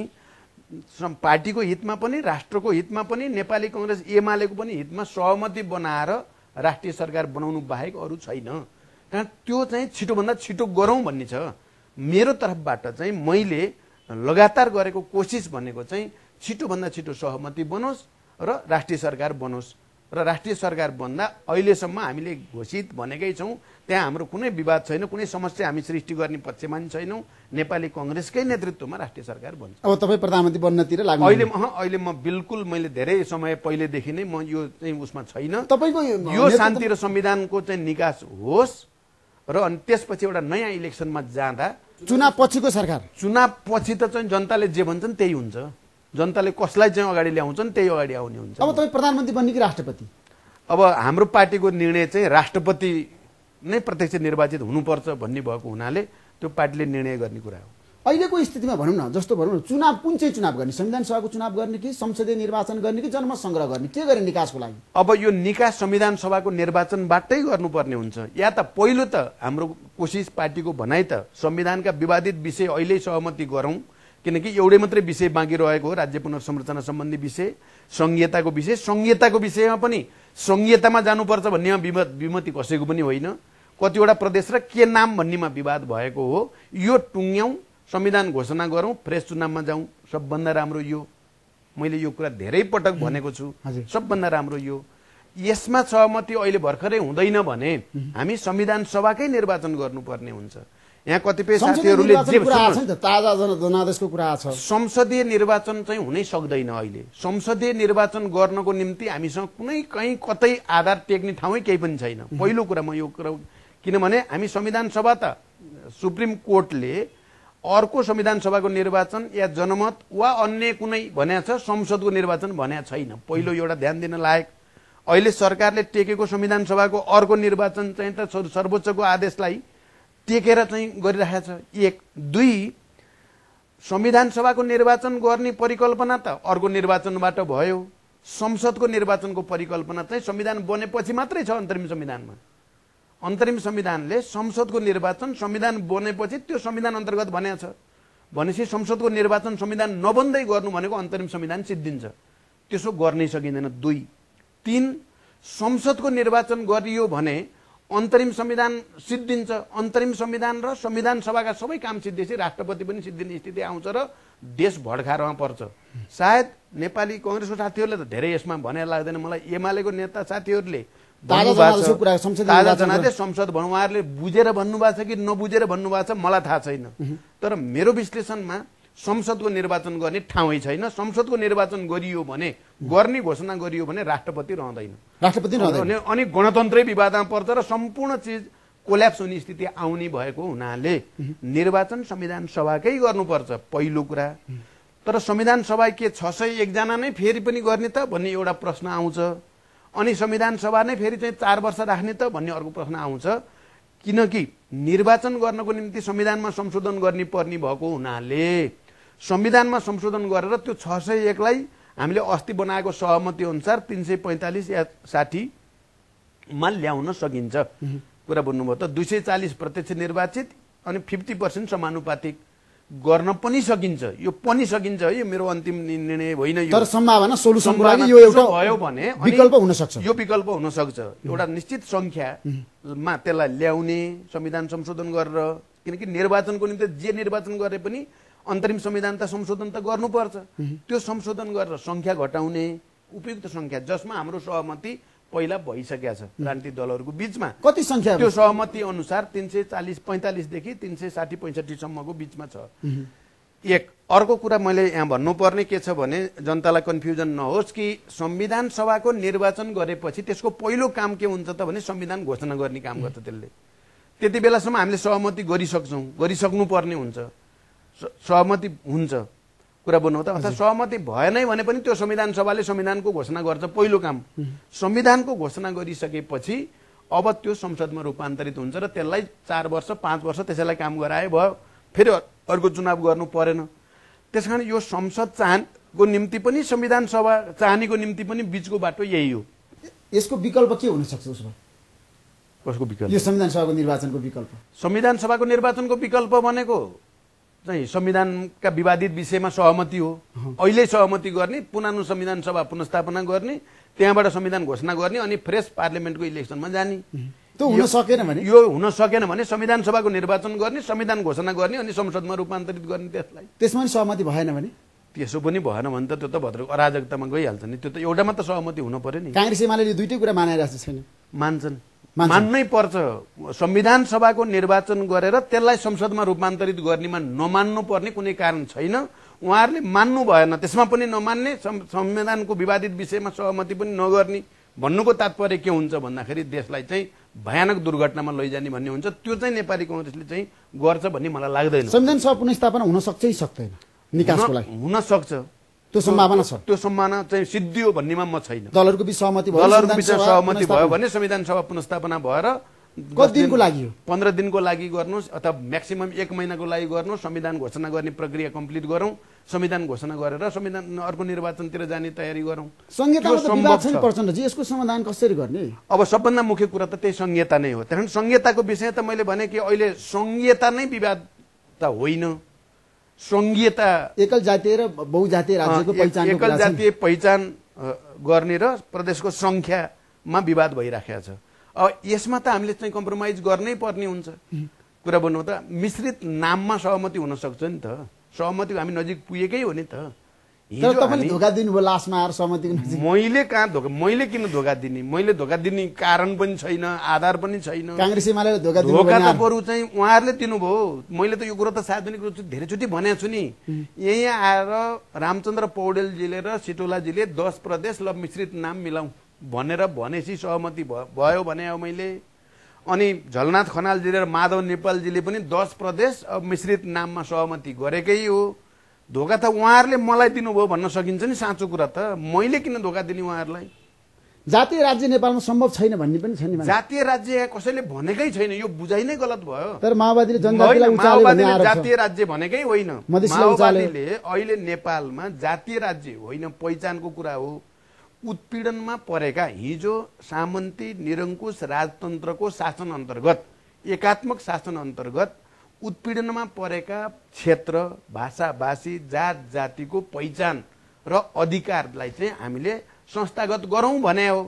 पार्टीको हितमा पनि, राष्ट्रको हितमा पनि, नेपाली कांग्रेस एमालेको पनि हितमा सहमति बनाएर राष्ट्रिय सरकार बनाउनु बाहेक अरू छैन। कारण त्यो चाहिँ छिटोभन्दा छिटो गरौँ भन्ने छ। मेरो तर्फबाट चाहिँ मैले लगातार गरेको कोसिस भनेको चाहिँ छिटोभन्दा छिटो सहमति बनोस् र राष्ट्रिय सरकार बनोस्। र राष्ट्रिय सरकार बन्दा अहिलेसम्म हामीले घोषित भनेकै छौँ, त्यहाँ हाम्रो कुनै विवाद छैन, कुनै समस्या हामी सृष्टि गर्ने पक्षमा छैनौँ। नेपाली कांग्रेसकै नेतृत्वमा राष्ट्रिय सरकार बन्छ। अब तपाईँ प्रधानमन्त्री बन्नतिर लाग्नु? अहिले म बिल्कुल, मैले धेरै समय पहिलेदेखि नै म यो चाहिँ उसमा छैन। तपाईँको यो शान्ति र संविधानको चाहिँ निकास होस् र अनि त्यसपछि एउटा नयाँ इलेक्सनमा जाँदा चुनाव पछिको सरकार, चुनाव पछि त चाहिँ जनताले जे भन्छन् त्यही हुन्छ। जनताले कसलाई चाहिँ अगाडि ल्याउँछन् त्यही अगाडि आउने हुन्छ। अब तपाईँ प्रधानमन्त्री बन्ने कि राष्ट्रपति? अब हाम्रो पार्टीको निर्णय चाहिँ राष्ट्रपति नै प्रत्यक्ष निर्वाचित हुनुपर्छ भन्ने भएको हुनाले त्यो पार्टीले निर्णय गर्ने कुरा हो। अहिलेको स्थितिमा भनौँ न, जस्तो भनौँ न, चुनाव कुन चाहिँ चुनाव गर्ने? संविधान सभाको चुनाव गर्ने कि संसदीय निर्वाचन गर्ने कि जनमत संग्रह गर्ने? के गर्ने निकासको लागि? अब यो निकास संविधान सभाको निर्वाचनबाटै गर्नुपर्ने हुन्छ। या त पहिलो त हाम्रो कोसिस पार्टीको भनाइ त संविधानका विवादित विषय अहिले सहमति गरौँ, किनकि एउटै मात्रै विषय बाँकी रहेको हो, राज्य पुनर्संरचना सम्बन्धी विषय, संघीयताको विषय। संघीयताको विषयमा पनि संघीयतामा जानुपर्छ भन्नेमा विमति कसैको पनि होइन। कतिवटा प्रदेश र के नाम भन्नेमा विवाद भएको हो। यो टुङ्ग्याउँ, संविधान घोषणा गरौँ, फ्रेस चुनावमा जाउँ, सबभन्दा राम्रो यो। मैले यो कुरा धेरै पटक भनेको छु, सबभन्दा राम्रो यो। यसमा सहमति अहिले भर्खरै हुँदैन भने हामी संविधान सभाकै निर्वाचन गर्नुपर्ने हुन्छ। यहाँ कतिपय साथीहरूले ताजा जनादेशको कुरा छ, संसदीय निर्वाचन चाहिँ हुनै सक्दैन अहिले। संसदीय निर्वाचन गर्नको निम्ति हामीसँग कुनै कहीँ कतै आधार टेक्ने ठाउँै केही पनि छैन। पहिलो कुरा म यो कुरा, किनभने हामी संविधान सभा त सुप्रिम कोर्टले अर्को संविधान सभाको निर्वाचन या जनमत वा अन्य कुनै भनेको छ, संसदको निर्वाचन भनेको छैन। पहिलो एउटा ध्यान दिन लायक, अहिले सरकारले टेकेको संविधान सभाको अर्को निर्वाचन चाहिँ त सर्वोच्चको आदेशलाई टेकेर चाहिँ गरिरहेको छ। एक, दुई, संविधान सभाको निर्वाचन गर्ने परिकल्पना त अर्को निर्वाचनबाट भयो। संसदको निर्वाचनको परिकल्पना चाहिँ संविधान बनेपछि मात्रै छ अन्तरिम संविधानमा। अन्तरिम संविधानले संसदको निर्वाचन संविधान बनेपछि त्यो संविधान अन्तर्गत भनेको छ। भनेपछि संसदको निर्वाचन संविधान नबन्दै गर्नु भनेको अन्तरिम संविधान सिद्धिन्छ। त्यसो गर्नै सकिँदैन। दुई, तीन, संसदको निर्वाचन गरियो भने अन्तरिम संविधान सिद्धिन्छ। अन्तरिम संविधान र संविधान सभाका सबै काम सिद्धिएपछि राष्ट्रपति पनि सिद्धिने स्थिति आउँछ र देश भड्कारमा पर्छ। सायद नेपाली कांग्रेसको साथीहरूले त धेरै यसमा भने लाग्दैन मलाई। एमालेको नेता साथीहरूले ताजा जनाले संसद भन्नु उहाँहरूले बुझेर भन्नुभएको छ कि नबुझेर भन्नुभएको छ मलाई थाहा छैन। तर मेरो विश्लेषणमा संसदको निर्वाचन गर्ने ठाउँै छैन। संसदको निर्वाचन गरियो भने गर्ने घोषणा गरियो भने राष्ट्रपति रहँदैन अनि गणतन्त्रै विवादमा पर्छ र सम्पूर्ण चिज कोल्याप्स हुने स्थिति आउने भएको हुनाले निर्वाचन संविधान सभाकै गर्नुपर्छ पहिलो कुरा। तर संविधान सभा के 601 जना नै फेरि पनि गर्ने त भन्ने एउटा प्रश्न आउँछ। अनि संविधान सभा नै फेरि चाहिँ 4 वर्ष राख्ने त भन्ने अर्को प्रश्न आउँछ। किनकि निर्वाचन गर्नको निम्ति संविधानमा संशोधन गर्ने पर्ने भएको हुनाले संविधानमा संशोधन गरेर त्यो 601 लाई हामीले अस्ति बनाएको सहमति अनुसार 345 या 60 मा ल्याउन सकिन्छ। कुरा बुझ्नुभयो त। 240 प्रत्यक्ष निर्वाचित अनि 50% समानुपातिक गर्न पनि सकिन्छ। यो पनि सकिन्छ है, यो मेरो अन्तिम निर्णय होइन। यो तर सम्भावना सोलुसनको लागि यो एउटा भयो भने विकल्प हुन सक्छ। यो विकल्प हुन सक्छ एउटा निश्चित संख्यामा त्यसलाई ल्याउने संविधान संशोधन गरेर। किनकि निर्वाचनको निम्ति जे निर्वाचन गरे पनि अन्तरिम संविधान त संशोधन त गर्नुपर्छ। त्यो संशोधन गरेर संख्या घटाउने उपयुक्त संख्या जसमा हाम्रो सहमति पहिला भइसकेको छ राजनीतिक दलहरूको बीचमा। कति संख्या? त्यो सहमति अनुसार 345 देखि 360-65 सम्मको बीचमा छ। एक अर्को कुरा मैले यहाँ भन्नुपर्ने के छ भने जनतालाई कन्फ्युजन नहोस् कि संविधान सभाको निर्वाचन गरेपछि त्यसको पहिलो काम के हुन्छ त भने संविधान घोषणा गर्ने काम गर्छ त्यसले। त्यति बेलासम्म हामीले सहमति गरिसक्नु पर्ने हुन्छ। सहमति हुन्छ कुरा बुझ्नु त। अर्थात् सहमति भएनै भने पनि त्यो संविधान सभाले संविधानको घोषणा गर्छ पहिलो काम। संविधानको घोषणा गरिसकेपछि अब त्यो संसदमा रूपान्तरित हुन्छ र त्यसलाई 4 वर्ष 5 वर्ष त्यसैलाई काम गराए भयो, फेरि अर्को चुनाव गर्नु परेन। त्यसकारण यो संसद चाहनको निम्ति पनि संविधान सभा चाहनेको निम्ति पनि बीचको बाटो यही हो। यसको विकल्प के हुन सक्छ उसमा? कसको विकल्प? यो संविधान सभाको निर्वाचनको विकल्प। संविधान सभाको निर्वाचनको विकल्प भनेको चाहिँ संविधानका विवादित विषयमा सहमति हो। अहिले सहमति गर्ने, पुरानो संविधान सभा पुनर्स्थापना गर्ने, त्यहाँबाट संविधान घोषणा गर्ने अनि फ्रेश पार्लियामेन्टको इलेक्सनमा जाने। त्यो हुन सकेन भने यो हुन सकेन भने संविधान सभाको निर्वाचन गर्ने, संविधान घोषणा गर्ने अनि संसदमा रूपान्तरित गर्ने त्यसलाई। त्यसमा पनि सहमति भएन भने? त्यसो पनि भएन भने त त्यो त भद्र अराजकतामा गइहाल्छ नि। त्यो त एउटामा त सहमति हुन पर्यो नि। कांग्रेस एमाले दुईटै कुरा मानिरहेको छैन। मान्नै पर्छ। संविधान सभाको निर्वाचन गरेर त्यसलाई संसदमा रूपान्तरित गर्नेमा नमान्नु पर्ने कुनै कारण छैन। उहाँहरूले मान्नु भएन, त्यसमा पनि नमान्ने, संविधानको विवादित विषयमा सहमति पनि नगर्ने भन्नुको तात्पर्य के हुन्छ भन्दाखेरि देशलाई चाहिँ भयानक दुर्घटनामा लैजाने भन्ने हुन्छ। त्यो चाहिँ नेपाली कांग्रेसले चाहिँ गर्छ भन्ने मलाई लाग्दैन। संविधान सभा पुनर्स्थापना हुन सक्छ कि सक्दैन निकासको लागि? हुन सक्छ, त्यो सम्भावना छ। त्यो सम्भावना चाहिँ सिद्धियो भन्नेमा म छैन। दलहरूको बीच सहमति भयो, दलहरूको बीच सहमति भयो भने संविधान सभा पुनर्स्थापना भएर कति दिनको लागि हो? 15 दिनको लागि गर्नुहोस् अथवा म्याक्सिमम 1 महिनाको लागि गर्नुहोस्। संविधान घोषणा गर्ने प्रक्रिया कम्प्लिट गरौँ, संविधान घोषणा गरेर संविधान अर्को निर्वाचनतिर जाने तयारी गरौँ। संहितामा त विवाद छ नि प्रचण्डजी, यसको समाधान कसरी गर्ने? अब सबभन्दा मुख्य कुरा त त्यही संहिता नै हो। त्यसकारण संहिताको विषय त मैले भने कि अहिले संहिता नै विवाद त होइन। संहिता एकल जातीय र बहुजातीय राज्यको पहिचान, एकल जातीय पहिचान गर्ने र प्रदेशको संख्यामा विवाद भइराखेको छ। अब यसमा त हामीले चाहिँ कम्प्रोमाइज गर्नै पर्ने हुन्छ। कुरा भन्नु त मिश्रित नाममा सहमति हुन सक्छ नि त। सहमतिको हामी नजिक पुगेकै हो नि त। तपाईले धोका दिनुभयो लास्टमा आएर सहमतिको नजिक। मैले किन धोका दिने? मैले धोका दिने कारण पनि छैन, आधार पनि छैन। कांग्रेस एमाले धोका दिनुभयो। धोका त बरु चाहिँ उहाँहरूले दिनुभयो। मैले त यो कुरो त सार्वजनिक रूपमा धेरैचोटि भनेको छु नि। यही आएर रामचन्द्र पौडेलजीले र सिटोलाजीले 10 प्रदेश ल मिश्रित नाम मिलाउँ भनेर भनेपछि सहमति भयो भने मैले। अनि झलनाथ खनालजीले र माधव नेपालजीले पनि 10 प्रदेश मिश्रित नाममा सहमति गरेकै हो। धोका त उहाँहरूले मलाई दिनुभयो भन्न सकिन्छ नि। साँचो कुरा त मैले किन धोका दिने उहाँहरूलाई? जातीय राज्य नेपालमा सम्भव छैन भन्ने पनि छैन। जातीय राज्य कसैले भनेकै छैन, यो बुझाइ नै गलत भयो। तर माओवादीले जनजातिलाई उचाल्यो भन्ने आरोप छ। जातीय राज्य भनेकै होइन। माओवादीले अहिले नेपालमा जातीय राज्य होइन, पहिचानको कुरा हो। उत्पीडनमा परेका हिजो सामन्ती निरङ्कुश राजतन्त्रको शासन अन्तर्गत, एकात्मक शासन अन्तर्गत उत्पीडनमा परेका क्षेत्र, भाषा, भाषी, जात जातिको पहिचान र अधिकारलाई चाहिँ हामीले संस्थागत गरौँ भने हो।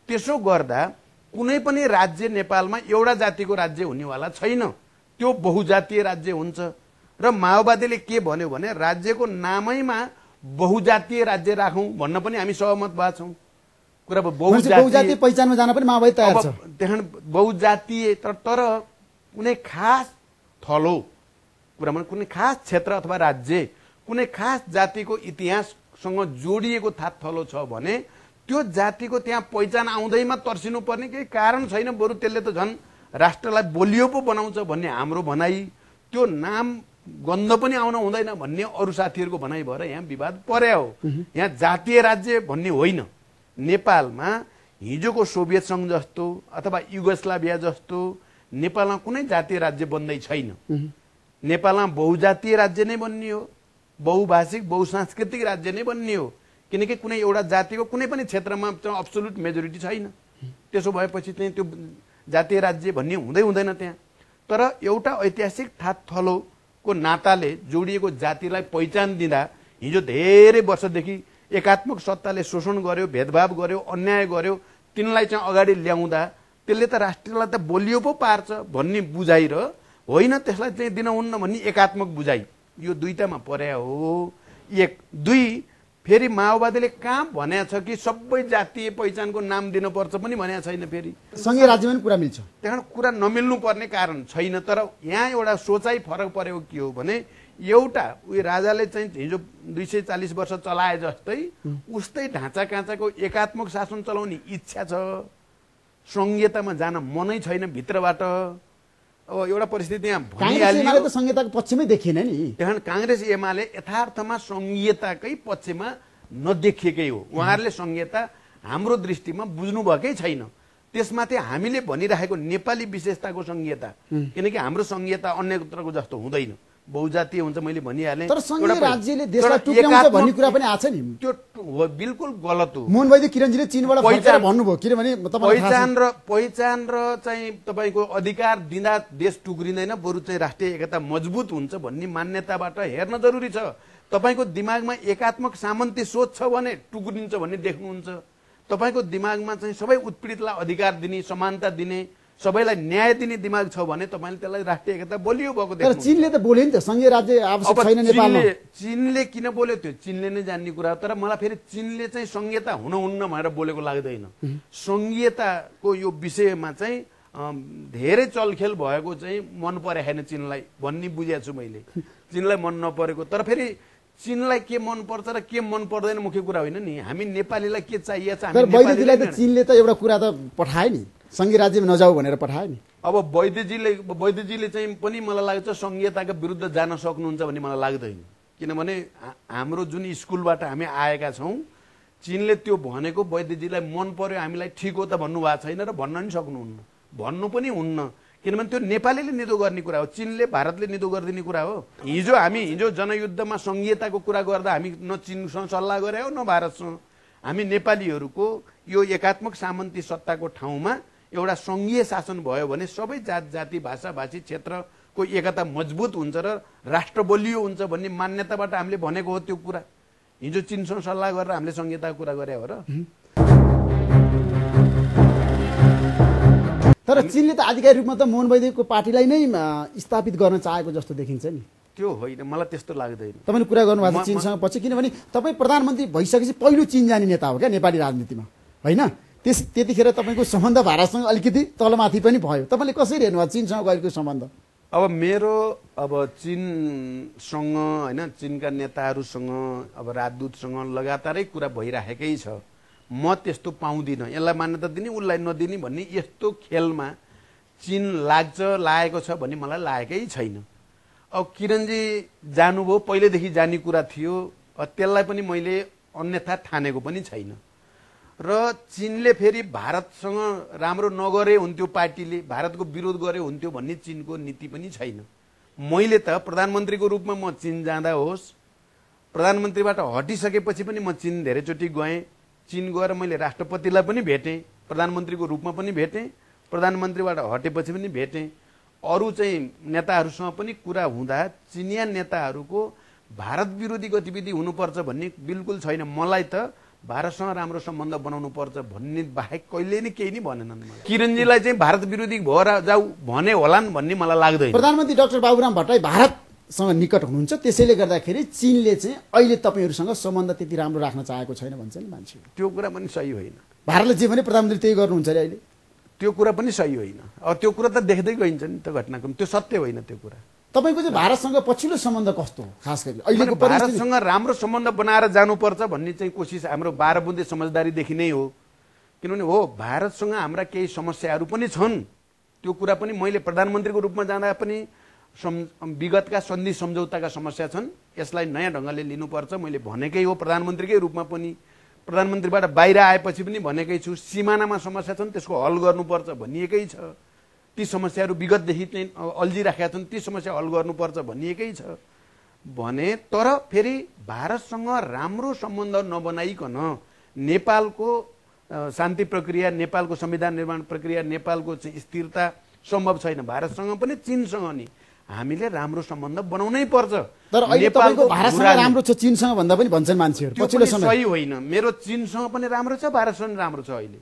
त्यसो गर्दा कुनै पनि राज्य नेपालमा एउटा जातिको राज्य हुनेवाला छैन, त्यो बहुजातीय राज्य हुन्छ। र माओवादीले के भन्यो भने राज्यको नामैमा बहुजातीय राज्य राखौं भन्न पनि हामी सहमत भएका छौं। कुरा बहुजातीय पहिचानमा जान पनि माओवादी तयार छ। त्यहाँ बहुजातीय तर कुनै खास थलो कुरामा कुनै खास क्षेत्र अथवा राज्य कुनै खास जातिको इतिहाससँग जोडिएको थलो छ भने त्यो जातिको त्यहाँ पहिचान आउँदैमा तर्सिनु पर्ने केही कारण छैन, बरु त्यसले त झन् राष्ट्रलाई बलियो पो बनाउँछ भन्ने हाम्रो भनाइ, त्यो नाम गन्ध पनि आउन हुँदैन भन्ने अरू साथीहरूको भनाइ भएर यहाँ विवाद पर्या हो। यहाँ जातीय राज्य भन्ने होइन। नेपालमा हिजोको सोभियत संघ जस्तो अथवा युगोस्लाभिया जस्तो नेपालमा कुनै जातीय राज्य बन्दै छैन। नेपालमा बहुजातीय राज्य नै बन्ने हो, बहुभाषिक बहुसांस्कृतिक राज्य नै बन्ने हो, किनकि कुनै एउटा जातिको कुनै पनि क्षेत्रमा अब्सोल्युट मेजोरिटी छैन। त्यसो भएपछि चाहिँ त्यो जातीय राज्य भन्ने हुँदैन त्यहाँ। तर एउटा ऐतिहासिक थलोको नाताले जोडिएको जातिलाई पहिचान दिँदा हिजो धेरै वर्षदेखि एकात्मक सत्ताले शोषण गर्यो, भेदभाव गर्यो, अन्याय गर्यो, तिनलाई चाहिँ अगाडि ल्याउँदा त्यसले त राष्ट्रलाई त बलियो पो पार्छ भन्ने बुझाइ र होइन त्यसलाई चाहिँ दिन हुन्न भन्ने एकात्मक बुझाइ, यो दुईटामा पर्या हो। एक दुई फेरि माओवादीले कहाँ भनेको छ कि सबै जातीय पहिचानको नाम दिनुपर्छ पनि भनेको छैन। फेरि संघीय राज्यमा पनि कुरा मिल्छ, त्यहाँ कुरा नमिल्नु पर्ने कारण छैन। तर यहाँ एउटा सोचाइ फरक परेको के हो भने एउटा उयो राजाले चाहिँ हिजो 240 वर्ष चलाए जस्तै उस्तै ढाँचा काँचाको एकात्मक शासन चलाउने इच्छा छ, संघीयतामा जान मनै छैन भित्रबाट। अब एउटा परिस्थिति यहाँ भनिहाल्यो, संघीयताको पक्षमै देखिएन नि। त्यहाँ कांग्रेस एमाले यथार्थमा संघीयताकै पक्षमा नदेखिएकै हो। उहाँहरूले संघीयता हाम्रो दृष्टिमा बुझ्नु भएकै छैन। त्यसमाथि हामीले भनिरहेको नेपाली विशेषताको संघीयता, किनकि हाम्रो संघीयता अन्यत्रको जस्तो हुँदैन, बहुजातीय हुन्छ। मैले भनिहालेँ तर संघीय राज्यले देशलाई टुक्राउँछ भन्ने कुरा पनि आछ नि, त्यो बिल्कुल गलत हो। मोहन वैद्य किरणजीले चीनबाट फर्केर भन्नुभयो, किनभने पहिचान र चाहिँ तपाईको अधिकार दिँदा देश टुक्रिँदैन, बरु चाहिँ राष्ट्रिय एकता मजबुत हुन्छ भन्ने मान्यताबाट हेर्न जरुरी छ। तपाईको दिमागमा एकात्मक सामन्ती सोच छ भने टुक्रिन्छ भन्ने देख्नुहुन्छ। तपाईको दिमागमा चाहिँ सबै उत्पीडितलाई अधिकार दिने, समानता दिने, सबैलाई न्याय दिने दिमाग छ भने तपाईले त्यसलाई राष्ट्रिय एकता बलियो भएको देख्नुहुन्छ। तर चीनले त बोल्यो नि त संघीय राज्य आवश्यक छैन नेपालमा। चीनले किन बोल्यो त्यो चीनले नै जान्ने कुरा हो। तर मलाई फेरि चीनले चाहिँ संघीयता हुनुहुन्न भनेर बोलेको लाग्दैन। संघीयताको यो विषयमा चाहिँ धेरै चलखेल भएको चाहिँ मन परे छैन चीनलाई भन्ने बुझेको छु मैले। चीनलाई मन नपरेको, तर फेरि चीनलाई के मन पर्छ र के मन पर्दैन मुख्य कुरा होइन नि। हामी नेपालीलाई के चाहिएको छ, तर वैद्यजीलाई त चीनले त एउटा कुरा त पठाए नि, संघीय राज्यमा नजाऊ भनेर पठाए नि। अब वैद्यजीले चाहिँ पनि मलाई लाग्छ संघीयताका विरुद्ध जान सक्नुहुन्छ भन्ने मलाई लाग्दैन। किनभने हाम्रो जुन स्कुलबाट हामी आएका छौँ, चीनले त्यो भनेको वैद्यजीलाई मन पर्यो, हामीलाई ठिक हो त भन्नु भएको छैन र भन्न नि सक्नुहुन्न, भन्नु पनि हुन्न। किनभने त्यो नेपालीले निदो गर्ने कुरा हो, चीनले भारतले निदो गरिदिने कुरा हो। हिजो जनयुद्धमा संघीयताको कुरा गर्दा हामी न चीनसँग सल्लाह गरे हो न भारतसँग। हामी नेपालीहरूको यो एकात्मक सामन्ती सत्ताको ठाउँमा एउटा संघीय शासन भयो भने सबै जात जाति भाषा भाषी क्षेत्रको एकता मजबुत हुन्छ र राष्ट्र बलियो हुन्छ भन्ने मान्यताबाट हामीले भनेको हो त्यो कुरा। हिजो चीनसँग सल्लाह गरेर हामीले संघीयताको कुरा गरे हो र। तर चीनले त आधिकारिक रूपमा त मोहन वैद्यको पार्टीलाई नै स्थापित गर्न चाहेको जस्तो देखिन्छ नि। त्यो होइन, मलाई त्यस्तो लाग्दैन। तपाईँले कुरा गर्नुभएको छ चीनसँग पछि, किनभने तपाईँ प्रधानमन्त्री भइसकेपछि पहिलो चीन जाने नेता हो क्या नेपाली राजनीतिमा, होइन? त्यतिखेर तपाईँको सम्बन्ध भारतसँग अलिकति तलमाथि पनि भयो। तपाईँले कसरी हेर्नुभयो चीनसँग गएको सम्बन्ध? अब मेरो चीनसँग होइन, चीनका नेताहरूसँग अब राजदूतसँग लगातारै कुरा भइरहेकै छ। म त्यस्तो पाउँदिनँ, यसलाई मान्यता दिने उसलाई नदिने भन्ने यस्तो खेलमा चीन लागेको छ भन्ने मलाई लागेकै छैन। अब किरणजी जानुभयो, पहिलेदेखि जाने कुरा थियो, त्यसलाई पनि मैले अन्यथा ठानेको पनि छैन। र चीनले फेरि भारतसँग राम्रो नगरे हुन्थ्यो, पार्टीले भारतको विरोध गरे हुन्थ्यो भन्ने चीनको नीति पनि छैन। मैले त प्रधानमन्त्रीको रूपमा म चीन जाँदा होस्, प्रधानमन्त्रीबाट हटिसकेपछि पनि म चीन धेरैचोटि गएँ। चीन गएर मैले राष्ट्रपतिलाई पनि भेटेँ, प्रधानमन्त्रीको रूपमा पनि भेटेँ, प्रधानमन्त्रीबाट हटेपछि पनि भेटेँ। अरू चाहिँ नेताहरूसँग पनि कुरा हुँदा चिनिया नेताहरूको भारत विरोधी गतिविधि हुनुपर्छ भन्ने बिल्कुल छैन। मलाई त भारतसँग राम्रो सम्बन्ध बनाउनु पर्छ भन्ने बाहेक कहिले नै केही नै भनेनन् मलाई। किरणजीलाई चाहिँ भारत विरोधी भएर जाऊ भने होलान् भन्ने मलाई लाग्दैन। प्रधानमन्त्री डाक्टर बाबुराम भट्टराई भारतसँग निकट हुनुहुन्छ, त्यसैले गर्दाखेरि चीनले चाहिँ अहिले तपाईहरुसँग सम्बन्ध त्यति राम्रो राख्न चाहेको छैन भन्छ नि मान्छे। त्यो कुरा पनि सही होइन। भारतले जे भने प्रधानमन्त्री त्यही गर्नुहुन्छ अरे अहिले। त्यो कुरा पनि सही होइन। अब त्यो कुरा त देख्दै गइन्छ नि त घटनाक्रम, त्यो सत्य होइन त्यो कुरा। तपाईको चाहिँ भारतसँग पछिल्लो सम्बन्ध कस्तो हो खास गरी अहिलेको परिस्थिति? भारतसँग राम्रो सम्बन्ध बनाएर जानुपर्छ भन्ने चाहिँ कोसिस हाम्रो 12 बुँदे समझदारीदेखि नै हो। किनभने हो भारतसँग हाम्रा केही समस्याहरू पनि छन्, त्यो कुरा पनि मैले प्रधानमन्त्रीको रूपमा जाँदा पनि विगतका सन्धि सम्झौताका समस्या छन्, यसलाई नयाँ ढङ्गले लिनुपर्छ मैले भनेकै हो। प्रधानमन्त्रीकै रूपमा पनि प्रधानमन्त्रीबाट बाहिर आएपछि पनि भनेकै छु, सिमानामा समस्या छन् त्यसको हल गर्नुपर्छ भनिएकै छ। ती समस्याहरू विगतदेखि चाहिँ अल्झिराखेका छन्, ती समस्या हल गर्नुपर्छ भनिएकै छ भने, तर फेरि भारतसँग राम्रो सम्बन्ध नबनाइकन नेपालको शान्ति प्रक्रिया, नेपालको संविधान निर्माण प्रक्रिया, नेपालको चाहिँ स्थिरता सम्भव छैन। भारतसँग पनि चीनसँग नि हामीले राम्रो सम्बन्ध बनाउनै पर्छ। तर अहिले तपाईको भारतसँग राम्रो छ चीनसँग भन्दा पनि भन्छन् मान्छेहरू पछिल्लो समय। सही होइन। मेरो चीनसँग पनि राम्रो छ, भारतसँग राम्रो छ। अहिले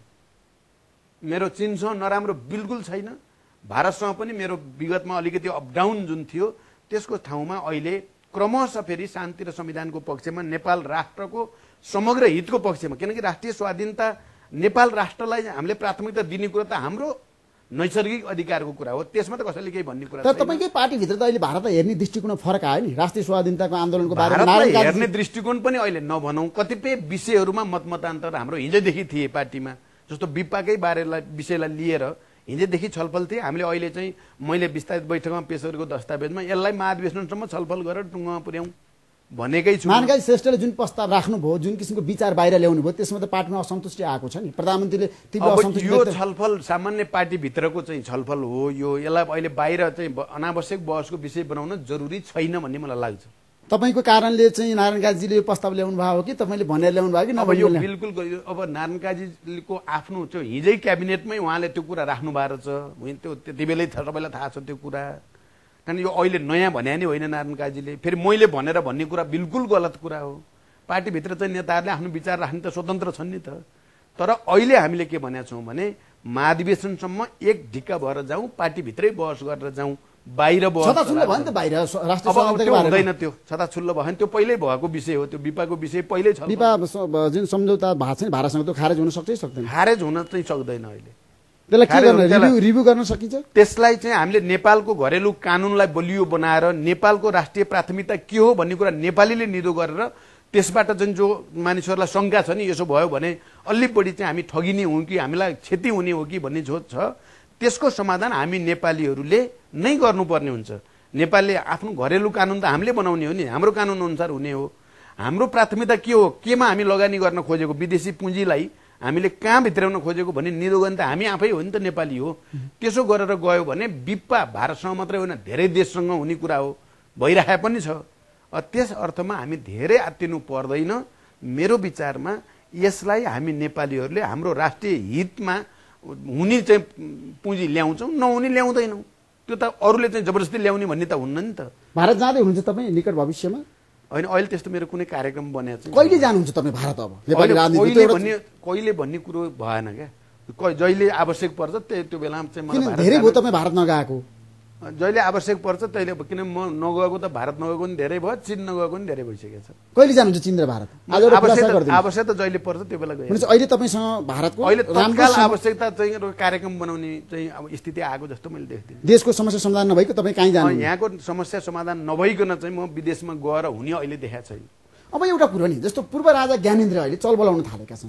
मेरो चीनसँग नराम्रो बिल्कुल छैन। भारतसँग पनि मेरो विगतमा अलिकति अपडाउन जुन थियो त्यसको ठाउँमा अहिले क्रमशः फेरि शान्ति र संविधानको पक्षमा, नेपाल राष्ट्रको समग्र हितको पक्षमा, किनकि राष्ट्रिय स्वाधीनता नेपाल राष्ट्रलाई हामीले प्राथमिकता दिने कुरा त हाम्रो नैसर्गिक अधिकारको कुरा हो, त्यसमा त कसैले केही भन्ने कुरा छैन। तर तपाईकै पार्टीभित्र त अहिले भारतलाई हेर्ने दृष्टिकोण फरक आयो नि, राष्ट्रिय स्वाधीनताको आन्दोलनको बारेमा हेर्ने दृष्टिकोण पनि अहिले नभनौँ। कतिपय विषयहरूमा मतमतान्तर हाम्रो हिजोदेखि थिए पार्टीमा, जस्तो विपाकै विषयलाई लिएर हिजोदेखि छलफल थिए। हामीले अहिले चाहिँ मैले विस्तारित बैठकमा पेश गरेको दस्तावेजमा यसलाई महाधिवेशनसम्म छलफल गरेर टुङ्गोमा पुर्याउँ भनेकै छु। मानगाजी श्रेष्ठले जुन प्रस्ताव राख्नुभयो, जुन किसिमको विचार बाहिर ल्याउनु भयो, त्यसमा त पार्टीमा असन्तुष्टि आएको छ नि। प्रधानमन्त्रीले तीव्र असन्तुष्टि। यो छलफल सामान्य पार्टीभित्रको चाहिँ छलफल हो। यसलाई अहिले बाहिर चाहिँ अनावश्यक बहसको विषय बनाउन जरुरी छैन भन्ने मलाई लाग्छ। तपाईको कारणले चाहिँ नारायण काजीले यो प्रस्ताव ल्याउनु भएको हो कि तपाईले भनेर ल्याउनु भयो कि अब यो बिल्कुल अब नारायण काजीको आफ्नो त्यो हिजै क्याबिनेटमै उहाँले त्यो कुरा राख्नु भएको छ। त्यो त्यति बेलै सबैलाई थाहा छ त्यो कुरा। कारण यो अहिले नयाँ भने नि होइन नारायण काजीले, फेरि मैले भनेर भन्ने कुरा बिल्कुल गलत कुरा हो। पार्टीभित्र चाहिँ नेताहरूले आफ्नो विचार राख्ने त स्वतन्त्र छन् नि त। तर अहिले हामीले के भनेका छौँ भने महाधिवेशनसम्म एक ढिक्का भएर जाउँ, पार्टीभित्रै बहस गरेर जाउँ, बाहिर बहस छताछुल्लो भयो नि त। बाहिर राष्ट्रिय स्वाधीनताको हुँदैन, त्यो छताछुल्लो भयो नि, त्यो पहिल्यै भएको विषय हो। त्यो विपाको विषय पहिल्यै छ। विपा जुन सम्झौता भएको छ नि भारतसँग, त्यो खारेज हुन सक्छ सक्दैन? खारेज हुन चाहिँ सक्दैन। अहिले त्यसलाई के गर्न रिभ्यू गर्न सकिन्छ? त्यसलाई चाहिँ हामीले नेपालको घरेलु कानुनलाई बलियो बनाएर नेपालको राष्ट्रिय प्राथमिकता के हो भन्ने कुरा नेपालीले निदो गरेर त्यसबाट चाहिँ जो मानिसहरूलाई शङ्का छ नि यसो भयो भने अलि बढी चाहिँ हामी ठगिने हौँ कि हामीलाई क्षति हुने हो कि भन्ने जो छ, त्यसको समाधान हामी नेपालीहरूले नै गर्नुपर्ने हुन्छ। नेपालले आफ्नो घरेलु कानुन त हामीले बनाउने हो नि, हाम्रो कानुन अनुसार हुने हो। हाम्रो प्राथमिकता के हो, केमा हामी लगानी गर्न खोजेको, विदेशी पुँजीलाई हामीले कहाँ भित्राउन खोजेको भन्ने निरूपण त हामी आफै हो नि त, नेपाली हो। त्यसो गरेर गयो भने विपा भारतसँग मात्रै होइन धेरै देशसँग हुने कुरा हो, भइरहेको पनि छ। त्यस अर्थमा हामी धेरै आत्तिनु पर्दैन। मेरो विचारमा यसलाई हामी नेपालीहरूले हाम्रो राष्ट्रिय हितमा हुने चाहिँ पुँजी ल्याउँछौँ, नहुने ल्याउँदैनौँ। त्यो त अरूले चाहिँ जबरजस्ती ल्याउने भन्ने त हुन्न नि त। भारत जाँदै हुनुहुन्छ तपाईँ निकट भविष्यमा? होइन, अहिले त्यस्तो मेरो कुनै कार्यक्रम बनेको छ। कहिले जानुहुन्छ तपाईँ भारत? अब नेपाली राजनीति कहिले भन्ने कुरो भएन क्या। जहिले आवश्यक पर्छ त्यो बेलामा चाहिँ मलाई धेरै भयो तपाईँ भारत नगएको। जहिले आवश्यक पर्छ तहिले, किन म नगएको त भारत नगएको पनि धेरै भयो, चीन नगएको पनि धेरै भइसकेको छ। कहिले जानुहुन्छ चीन र भारत? आवश्यकता जहिले पर्छ त्यो बेला गयो। अहिले तपाईँसँग भारतको अहिले तत्काल आवश्यकता चाहिँ कार्यक्रम बनाउने चाहिँ अब स्थिति आएको जस्तो मैले देख्दिनँ। देशको समस्या समाधान नभइकन तपाईँ कहीँ जानु? यहाँको समस्या समाधान नभइकन चाहिँ म विदेशमा गएर हुने अहिले देखाएको छैन। अब एउटा कुरो नि, जस्तो पूर्व राजा ज्ञानेन्द्र अहिले चलबलाउन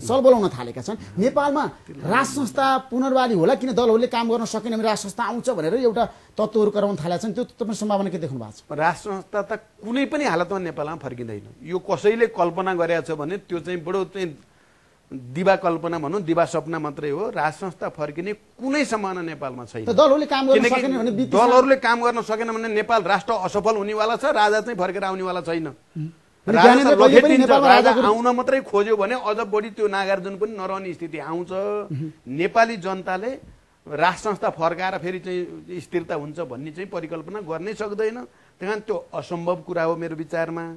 थालेका छन् नेपालमा राज संस्था पुनर्वाली होला, किन दलहरूले काम गर्न सकेन भने राज संस्था आउँछ भनेर एउटा तत्त्वहरू कराउन थालेका छन्। त्यो तपाईँ सम्भावना के देख्नु भएको छ? राज संस्था त कुनै पनि हालतमा नेपालमा फर्किँदैन। यो कसैले कल्पना गरेको छ भने त्यो चाहिँ बडो चाहिँ दिवा कल्पना भनौँ, दिवा सपना मात्रै हो। राज संस्था फर्किने कुनै सम्भावना नेपालमा छैन। दलहरूले काम गर्न सकेन भने दलहरूले काम गर्न सकेन भने नेपाल राष्ट्र असफल हुनेवाला छ, राजा चाहिँ फर्केर आउनेवाला छैन। राजा आउन मात्रै खोज्यो भने अझ बढी त्यो नागार्जुन पनि नरहने स्थिति आउँछ। नेपाली जनताले राज संस्था फर्काएर फेरि चाहिँ स्थिरता हुन्छ भन्ने चाहिँ परिकल्पना गर्नै सक्दैन। त्यहाँ त्यो असम्भव कुरा हो मेरो विचारमा।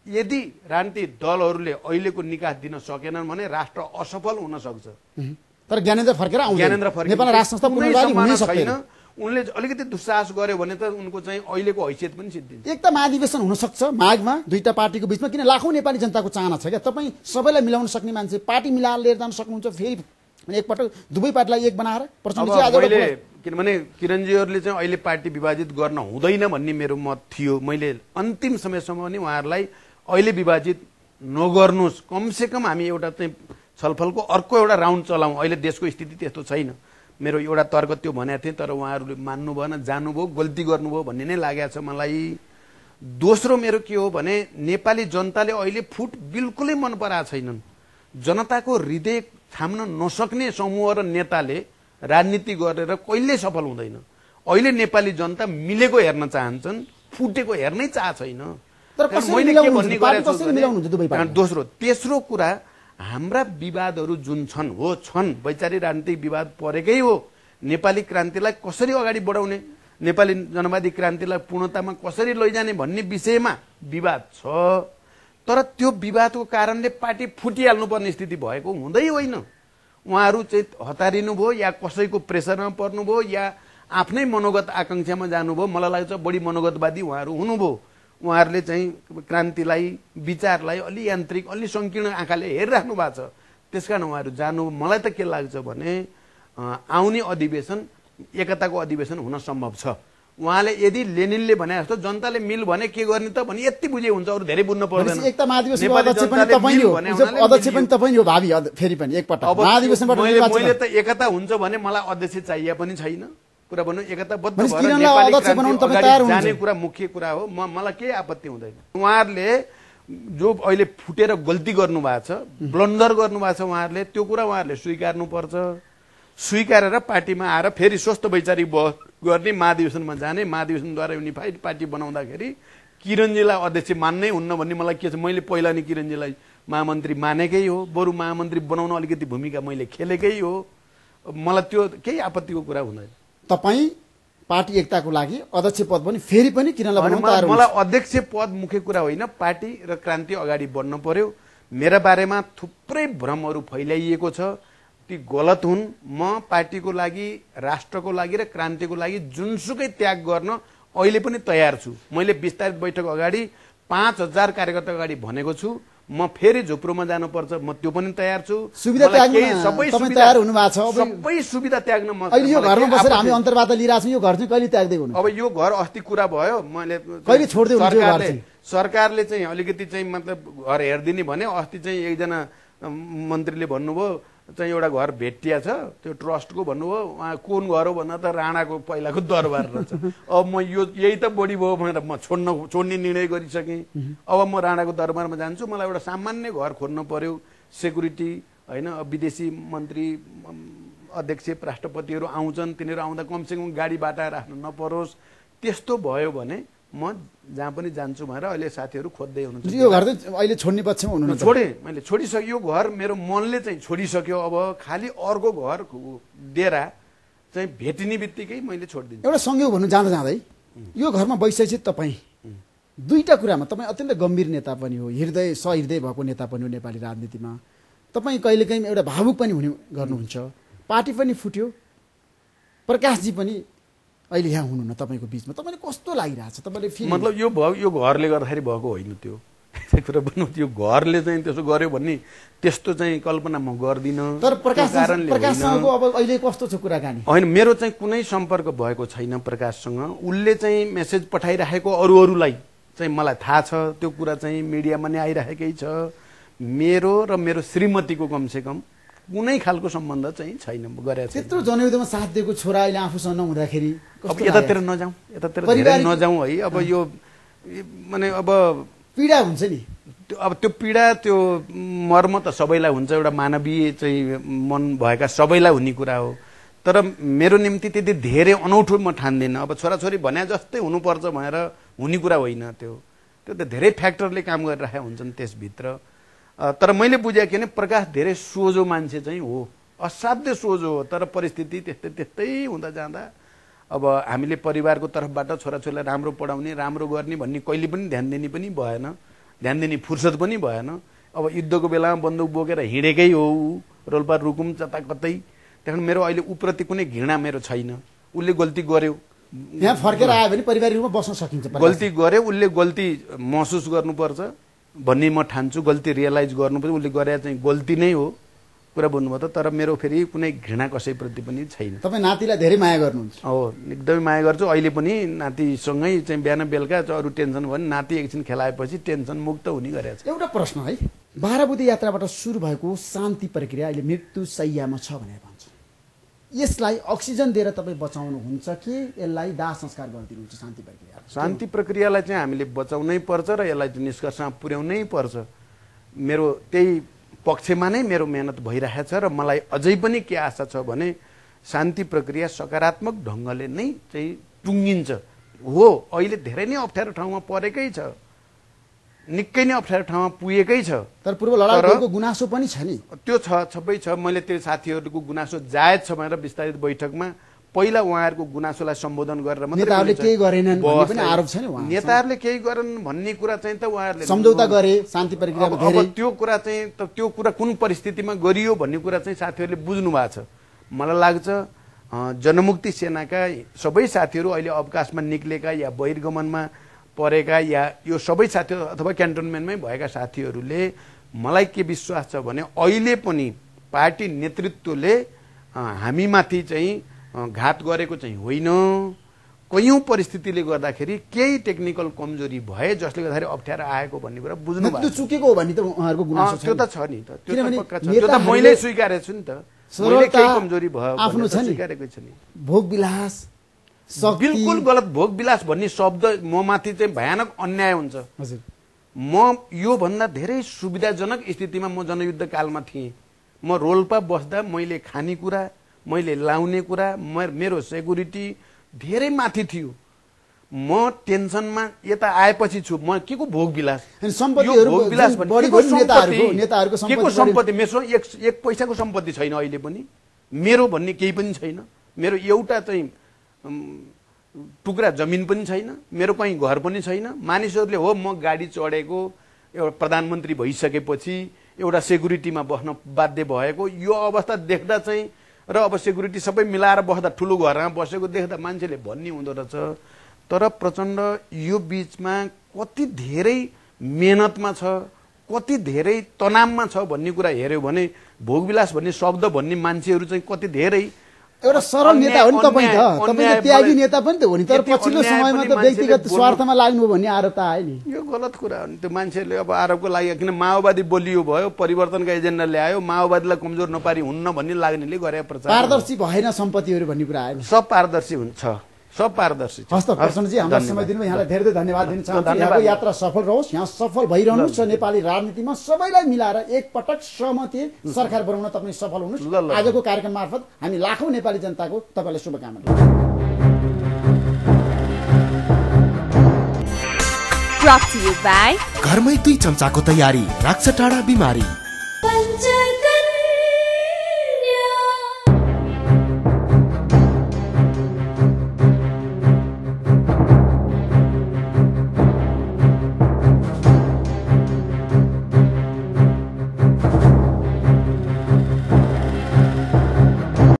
यदि राजनीतिक दलहरूले अहिलेको निकास दिन सकेनन् भने राष्ट्र असफल हुन सक्छ। तर ज्ञानेन्द्र फर्केर ज्ञानेन्द्र फर्केर नेपाल राष्ट्र संस्था पुनर्वादी हुनै सक्दैन। उनले अलिकति दुस्साहस गर्यो भने त उनको चाहिँ अहिलेको हैसियत पनि सिद्धिन्छ। एक त महाधिवेशन हुन सक्छ माघमा दुईटा पार्टीको बीचमा, किन लाखौं नेपाली जनताको चाहना छ क्या। तपाईँ सबैलाई मिलाउन सक्ने मान्छे, पार्टी मिलाएर लिएर जान सक्नुहुन्छ। फेरि एकपटक दुवै पार्टीलाई एक बनाएर किनभने किरणजीहरूले चाहिँ अहिले पार्टी विभाजित गर्न हुँदैन भन्ने मेरो मत थियो। मैले अन्तिम समयसम्म पनि उहाँहरूलाई अहिले विभाजित नगर्नुहोस्, कमसेकम हामी एउटा चाहिँ छलफलको अर्को एउटा राउन्ड चलाउँ। अहिले देशको स्थिति त्यस्तो छैन। मेरो एउटा तर्क त्यो भनेको थिएँ, तर उहाँहरूले मान्नु भएन, जानुभयो, गल्ती गर्नुभयो भन्ने नै लागेको छ मलाई। दोस्रो मेरो के हो भने नेपाली जनताले अहिले फुट बिल्कुलै मन पराएको छैनन्। जनताको हृदय थाम्न नसक्ने समूह र नेताले राजनीति गरेर कहिल्यै सफल हुँदैन। अहिले नेपाली जनता मिलेको हेर्न चाहन्छन्, फुटेको हेर्नै चाह छैन। मैले के भन्ने गरेको छु। दोस्रो तेस्रो कुरा, हाम्रा विवादहरू जुन छन् वैचारिक राजनीतिक विवाद परेकै हो। नेपाली क्रान्तिलाई कसरी अगाडि बढाउने, नेपाली जनवादी क्रान्तिलाई पूर्णतामा कसरी लैजाने भन्ने विषयमा विवाद छ। तर त्यो विवादको कारणले पार्टी फुटिहाल्नुपर्ने स्थिति भएको हुँदै होइन। उहाँहरू चाहिँ हतारिनु भयो या कसैको प्रेसरमा पर्नुभयो या आफ्नै मनोगत आकांक्षामा जानुभयो। मलाई लाग्छ बढी मनोगतवादी उहाँहरू हुनुभयो। उहाँहरूले चाहिँ क्रान्तिलाई, विचारलाई अलि यान्त्रिक, अलि संकीर्ण आँखाले हेरिराख्नु भएको छ। त्यसकारण उहाँहरू जानु। मलाई त के लाग्छ भने आउने अधिवेशन एकताको अधिवेशन हुन सम्भव छ। उहाँले यदि लेनिनले भने जस्तो जनताले मिल भने के गर्ने त भने यति बुझे हुन्छ, अरू धेरै बुझ्न पर्दैन। एकता महाधिवेशनको अध्यक्ष पनि तपाईँ हो, अध्यक्ष पनि तपाईँ हो भावी, फेरि पनि एकपटक महाधिवेशनबाट मैले त एकता हुन्छ भने मलाई अध्यक्ष चाहिए पनि छैन। कुरा भन्नु एकताबद्ध भएर जाने कुरा मुख्य कुरा हो। मलाई केही आपत्ति हुँदैन। उहाँहरूले जो अहिले फुटेर गल्ती गर्नुभएको छ, ब्लन्डर गर्नुभएको छ, उहाँहरूले त्यो कुरा उहाँहरूले स्वीकार्नुपर्छ। स्वीकारेर पार्टीमा आएर फेरि स्वस्थ वैचारिक बहस गर्ने, महाधिवेशनमा जाने, महाधिवेशनद्वारा युनिफाइड पार्टी बनाउँदाखेरि किरणजीलाई अध्यक्ष मान्नै हुन्न भन्ने मलाई के छ। मैले पहिला नै किरणजीलाई महामन्त्री मानेकै हो, बरु महामन्त्री बनाउन अलिकति भूमिका मैले खेलेकै हो। मलाई त्यो केही आपत्तिको कुरा हुँदैन। तपाईँ पार्टी एकताको लागि अध्यक्ष पद पनि फेरि पनि किरणलाई बनाउन तयार हुनुहुन्छ? मलाई अध्यक्ष पद मुख्य कुरा होइन, पार्टी र क्रान्ति अगाडि बढ्न पर्यो। मेरा बारेमा थुप्रै भ्रमहरू फैलाइएको छ, ती गलत हुन्। म पार्टीको लागि, राष्ट्रको लागि र क्रान्तिको लागि जुनसुकै त्याग गर्न अहिले पनि तयार छु। मैले विस्तारित बैठक अगाडि 5000 कार्यकर्ता अगाडि भनेको छु, म फेरि झुप्रोमा जानुपर्छ, म त्यो पनि तयार छु। सुविधा त्याग्न तपाईँ तयार हुनु भएको छ? सबै सुविधा त्याग्न म अहिले यो घरमा बसेर हामी अन्तर्वार्ता लिइरहेको छौँ, यो घर चाहिँ कहिले त्याग्दै हुनु? अब यो घर अस्ति कुरा भयो, मैले कहिले छोड्दै हुनु? सरकारले चाहिँ अलिकति चाहिँ मतलब घर हेरिदिने भने अस्ति चाहिँ एकजना मन्त्रीले भन्नुभयो चाहिँ एउटा घर भेटिया छ, त्यो ट्रस्टको भन्नुभयो। उहाँ कुन घर हो भन्दा त राणाको पहिलाको दरबार रहेछ। अब म यही त बढी भयो भनेर म छोड्ने निर्णय गरिसकेँ। अब म राणाको दरबारमा जान्छु। मलाई एउटा सामान्य घर खोज्न पर्यो, सेक्युरिटी होइन। विदेशी मन्त्री, अध्यक्ष, राष्ट्रपतिहरू आउँछन्, तिनीहरू आउँदा कमसेकम गाडी बाटा राख्नु नपरोस्। त्यस्तो भयो भने म जहाँ पनि जान्छु भनेर अहिले साथीहरू खोज्दै हुनुहुन्छ। यो घर चाहिँ अहिले छोड्ने पक्षमा हुनुहुन्छ? छोडेँ, मैले छोडिसकेँ। यो घर मेरो मनले चाहिँ छोडिसक्यो। अब खालि अर्को घर डेरा चाहिँ भेटिने बित्तिकै मैले छोडिदिन्छु। एउटा संयोग भन्नु जाँदा जाँदै यो घरमा बसिसकेपछि तपाईँ दुईटा कुरामा तपाईँ अत्यन्त गम्भीर नेता पनि हो, सहृदय भएको नेता पनि हो नेपाली राजनीतिमा। तपाईँ कहिलेकाहीँ एउटा भावुक पनि हुने गर्नुहुन्छ। पार्टी पनि फुट्यो, प्रकाशजी पनि अहिले यहाँ हुनुहुन्न तपाईँको बिचमा। तपाईँले कस्तो लागिरहेछ? तपाईँले मतलब यो घरले गर्दाखेरि भएको होइन, त्यो कुरा भन्नु। त्यो घरले चाहिँ त्यसो गर्यो भन्ने त्यस्तो चाहिँ कल्पना म गर्दिनँ। तर प्रकाशसँगको अब अहिले कस्तो छ कुराकानी? होइन, मेरो चाहिँ कुनै सम्पर्क भएको छैन प्रकाशसँग। उसले चाहिँ मेसेज पठाइराखेको अरूलाई चाहिँ मलाई थाहा छ। त्यो कुरा चाहिँ मिडियामा नै आइरहेकै छ। मेरो र मेरो श्रीमतीको कमसेकम कुनै खालको सम्बन्ध चाहिँ छैन, गरेको छैन। त्यत्रो जनयुद्धमा साथ दिएको छोरा अहिले आफूसँग नहुँदाखेरि अब यतातिर नजाउँ, यतातिर धेरै नजाउँ है। अब यो माने अब पीडा हुन्छ नि। अब त्यो पीडा, त्यो मर्म त सबैलाई हुन्छ, एउटा मानवीय चाहिँ मन भएका सबैलाई हुने कुरा हो। तर मेरो निम्ति त्यति धेरै अनौठो म ठान्दिनँ। अब छोराछोरी भने जस्तै हुनुपर्छ भनेर हुने कुरा होइन। त्यो त धेरै फ्याक्टरले काम गरिरहेका हुन्छन् त्यसभित्र। तर मैले बुझेँ किन प्रकाश धेरै सोझो मान्छे चाहिँ हो, असाध्य सोझो हो। तर परिस्थिति त्यस्तै हुँदा जाँदा अब हामीले परिवारको तर्फबाट छोराछोरीलाई राम्रो पढाउने, राम्रो गर्ने भन्ने कहिले पनि ध्यान दिने पनि भएन। ध्यान दिने फुर्सद पनि भएन। अब युद्धको बेलामा बन्दुक बोकेर हिँडेकै हो रोल्पा रुकुम जता कतै। त्यहाँदेखि मेरो अहिले उप्रति कुनै घृणा मेरो छैन। उसले गल्ती गर्यो, यहाँ फर्केर आयो भने परिवारिक रूपमा बस्न सकिन्छ। गल्ती गर्यो, उसले गल्ती महसुस गर्नुपर्छ भन्ने म ठान्छु। गल्ती रियलाइज गर्नुपर्छ, उसले गरे चाहिँ गल्ती नै हो, कुरा भन्नुभयो त। तर मेरो फेरि कुनै घृणा कसैप्रति पनि छैन। तपाईँ नातिलाई धेरै माया गर्नुहुन्छ? हो, एकदमै माया गर्छु। अहिले पनि नातिसँगै चाहिँ बिहान बेलुका अरू टेन्सन भयो भने नाति एकछिन खेलाएपछि टेन्सन मुक्त हुने गरेको छ। एउटा प्रश्न है, 12 बुधे यात्राबाट सुरु भएको शान्ति प्रक्रिया अहिले मृत्यु शैय्यामा छ भनेर भन्छ। यसलाई अक्सिजन दिएर तपाईँ बचाउनुहुन्छ कि यसलाई दाह संस्कार गरिदिनुहुन्छ? शान्ति प्रक्रिया, शान्ति प्रक्रियालाई चाहिँ हामीले बचाउनै पर्छ र यसलाई चाहिँ निष्कर्षमा पुर्याउनै पर्छ। मेरो त्यही पक्षमा नै मेरो मेहनत भइरहेको छ र मलाई अझै पनि के आशा छ भने शान्ति प्रक्रिया सकारात्मक ढङ्गले नै चाहिँ टुङ्गिन्छ। हो, अहिले धेरै नै अप्ठ्यारो ठाउँमा परेकै छ, निकै नै अप्ठ्यारो ठाउँमा पुगेकै छ। तर पूर्व लडाकुको गुनासो पनि छ नि? त्यो छ, सबै छ। मैले त्यो साथीहरूको गुनासो जायज छ भनेर विस्तारित बैठकमा पहिला उहाँहरूको गुनासोलाई सम्बोधन गरेर नेताहरूले केही गरेनन् भन्ने पनि आरोप छ नि। नेताहरूले केही गरेनन् भन्ने कुरा चाहिँ त उहाँहरूले सम्झौता गरे शान्ति प्रक्रियामा धेरै। अब त्यो कुरा चाहिँ त्यो कुरा कुन परिस्थितिमा गरियो भन्ने कुरा चाहिँ साथीहरूले बुझ्नु भएको छ। मलाई लाग्छ जनमुक्ति सेनाका सबै साथीहरू अहिले अवकाशमा निक्लेका या बहिर्गमनमा परेका या यो सबै साथीहरू अथवा क्यान्टोनमेन्टमै भएका साथीहरूले मलाई के विश्वास छ भने अहिले पनि पार्टी नेतृत्वले हामीमाथि चाहिँ घात गरेको चाहिँ होइन। कयौं परिस्थितिले गर्दाखेरि केही टेक्निकल कमजोरी भए जसले गर्दाखेरि अप्ठ्यारो आएको भन्ने कुरा बुझ्नु भएको छ। चुकेको हो भन्ने त उहाँहरूको गुनासो छ। त्यो त छ नि त, त्यो त पक्का छ। त्यो त मैले स्वीकारेको छु नि त। मैले केही कमजोरी भयो आफ्नो छ नि, स्वीकारेको छु नि। भोग विलास, बिल्कुल गलत। भोग विलास भन्ने शब्द म माथि चाहिँ भयानक अन्याय हुन्छ। हजुर, म यो भन्दा धेरै सुविधाजनक स्थितिमा म जनयुद्ध कालमा थिएँ। म रोल्पा बस्दा मैले खानेकुरा, मैले लाउने कुरा, मेरो सेक्युरिटी धेरै माथि थियो। म टेन्सनमा यता आएपछि छु। म के को भोग विलास? भोग विलास के को सम्पत्ति? मेरो एक पैसाको सम्पत्ति छैन अहिले पनि। मेरो भन्ने केही पनि छैन। मेरो एउटा चाहिँ टुक्रा जमिन पनि छैन, मेरो कहीँ घर पनि छैन। मानिसहरूले हो म गाडी चढेको, एउटा प्रधानमन्त्री भइसकेपछि एउटा सेक्युरिटीमा बस्न बाध्य भएको, यो अवस्था देख्दा चाहिँ र अब सेक्युरिटी सबै मिलाएर बस्दा ठुलो घरमा बसेको देख्दा मान्छेले भन्ने हुँदो रहेछ। तर प्रचण्ड यो बीचमा कति धेरै मेहनतमा छ, कति धेरै तनावमा छ भन्ने कुरा हेर्यो भने भोगविलास भन्ने शब्द भन्ने मान्छेहरू चाहिँ कति धेरै एउटा सरल नेता हो नि तपाईँ त। तपाईँ त्यागी नेता पनि त हो नि, तर पछिल्लो समयमा त व्यक्तिगत स्वार्थमा लाग्नु भन्ने आरोप त आयो नि। यो गलत कुरा हो नि। त्यो मान्छेहरूले अब आरोपको लागि, किन माओवादी बलियो भयो, परिवर्तनका एजेन्डा ल्यायो, माओवादीलाई कमजोर नपारी हुन्न भन्ने लाग्नेले गरे प्रचार। पारदर्शी भएन सम्पत्तिहरू भन्ने कुरा आयो। सब पारदर्शी हुन्छ, सब पारदर्शी छ। हस्त प्रचण्डजी, हाम्रो समय दिनुभयो, यहाँलाई धेरै धेरै धन्यवाद दिन चाहन्छु। यहाँको यात्रा सफल रहोस्, यहाँ सफल भइरहनुहोस् र नेपाली राजनीतिमा सबैलाई मिलाएर एकपटक सहमति सरकार बनाउन तपाईँ सफल हुनुहोस्। आजको कार्यक्रम मार्फत हामी लाखौं नेपाली जनताको तपाईँलाई शुभकामना। घरमै 2 चम्चाको तयारी राख्छ टाढा बिमारी।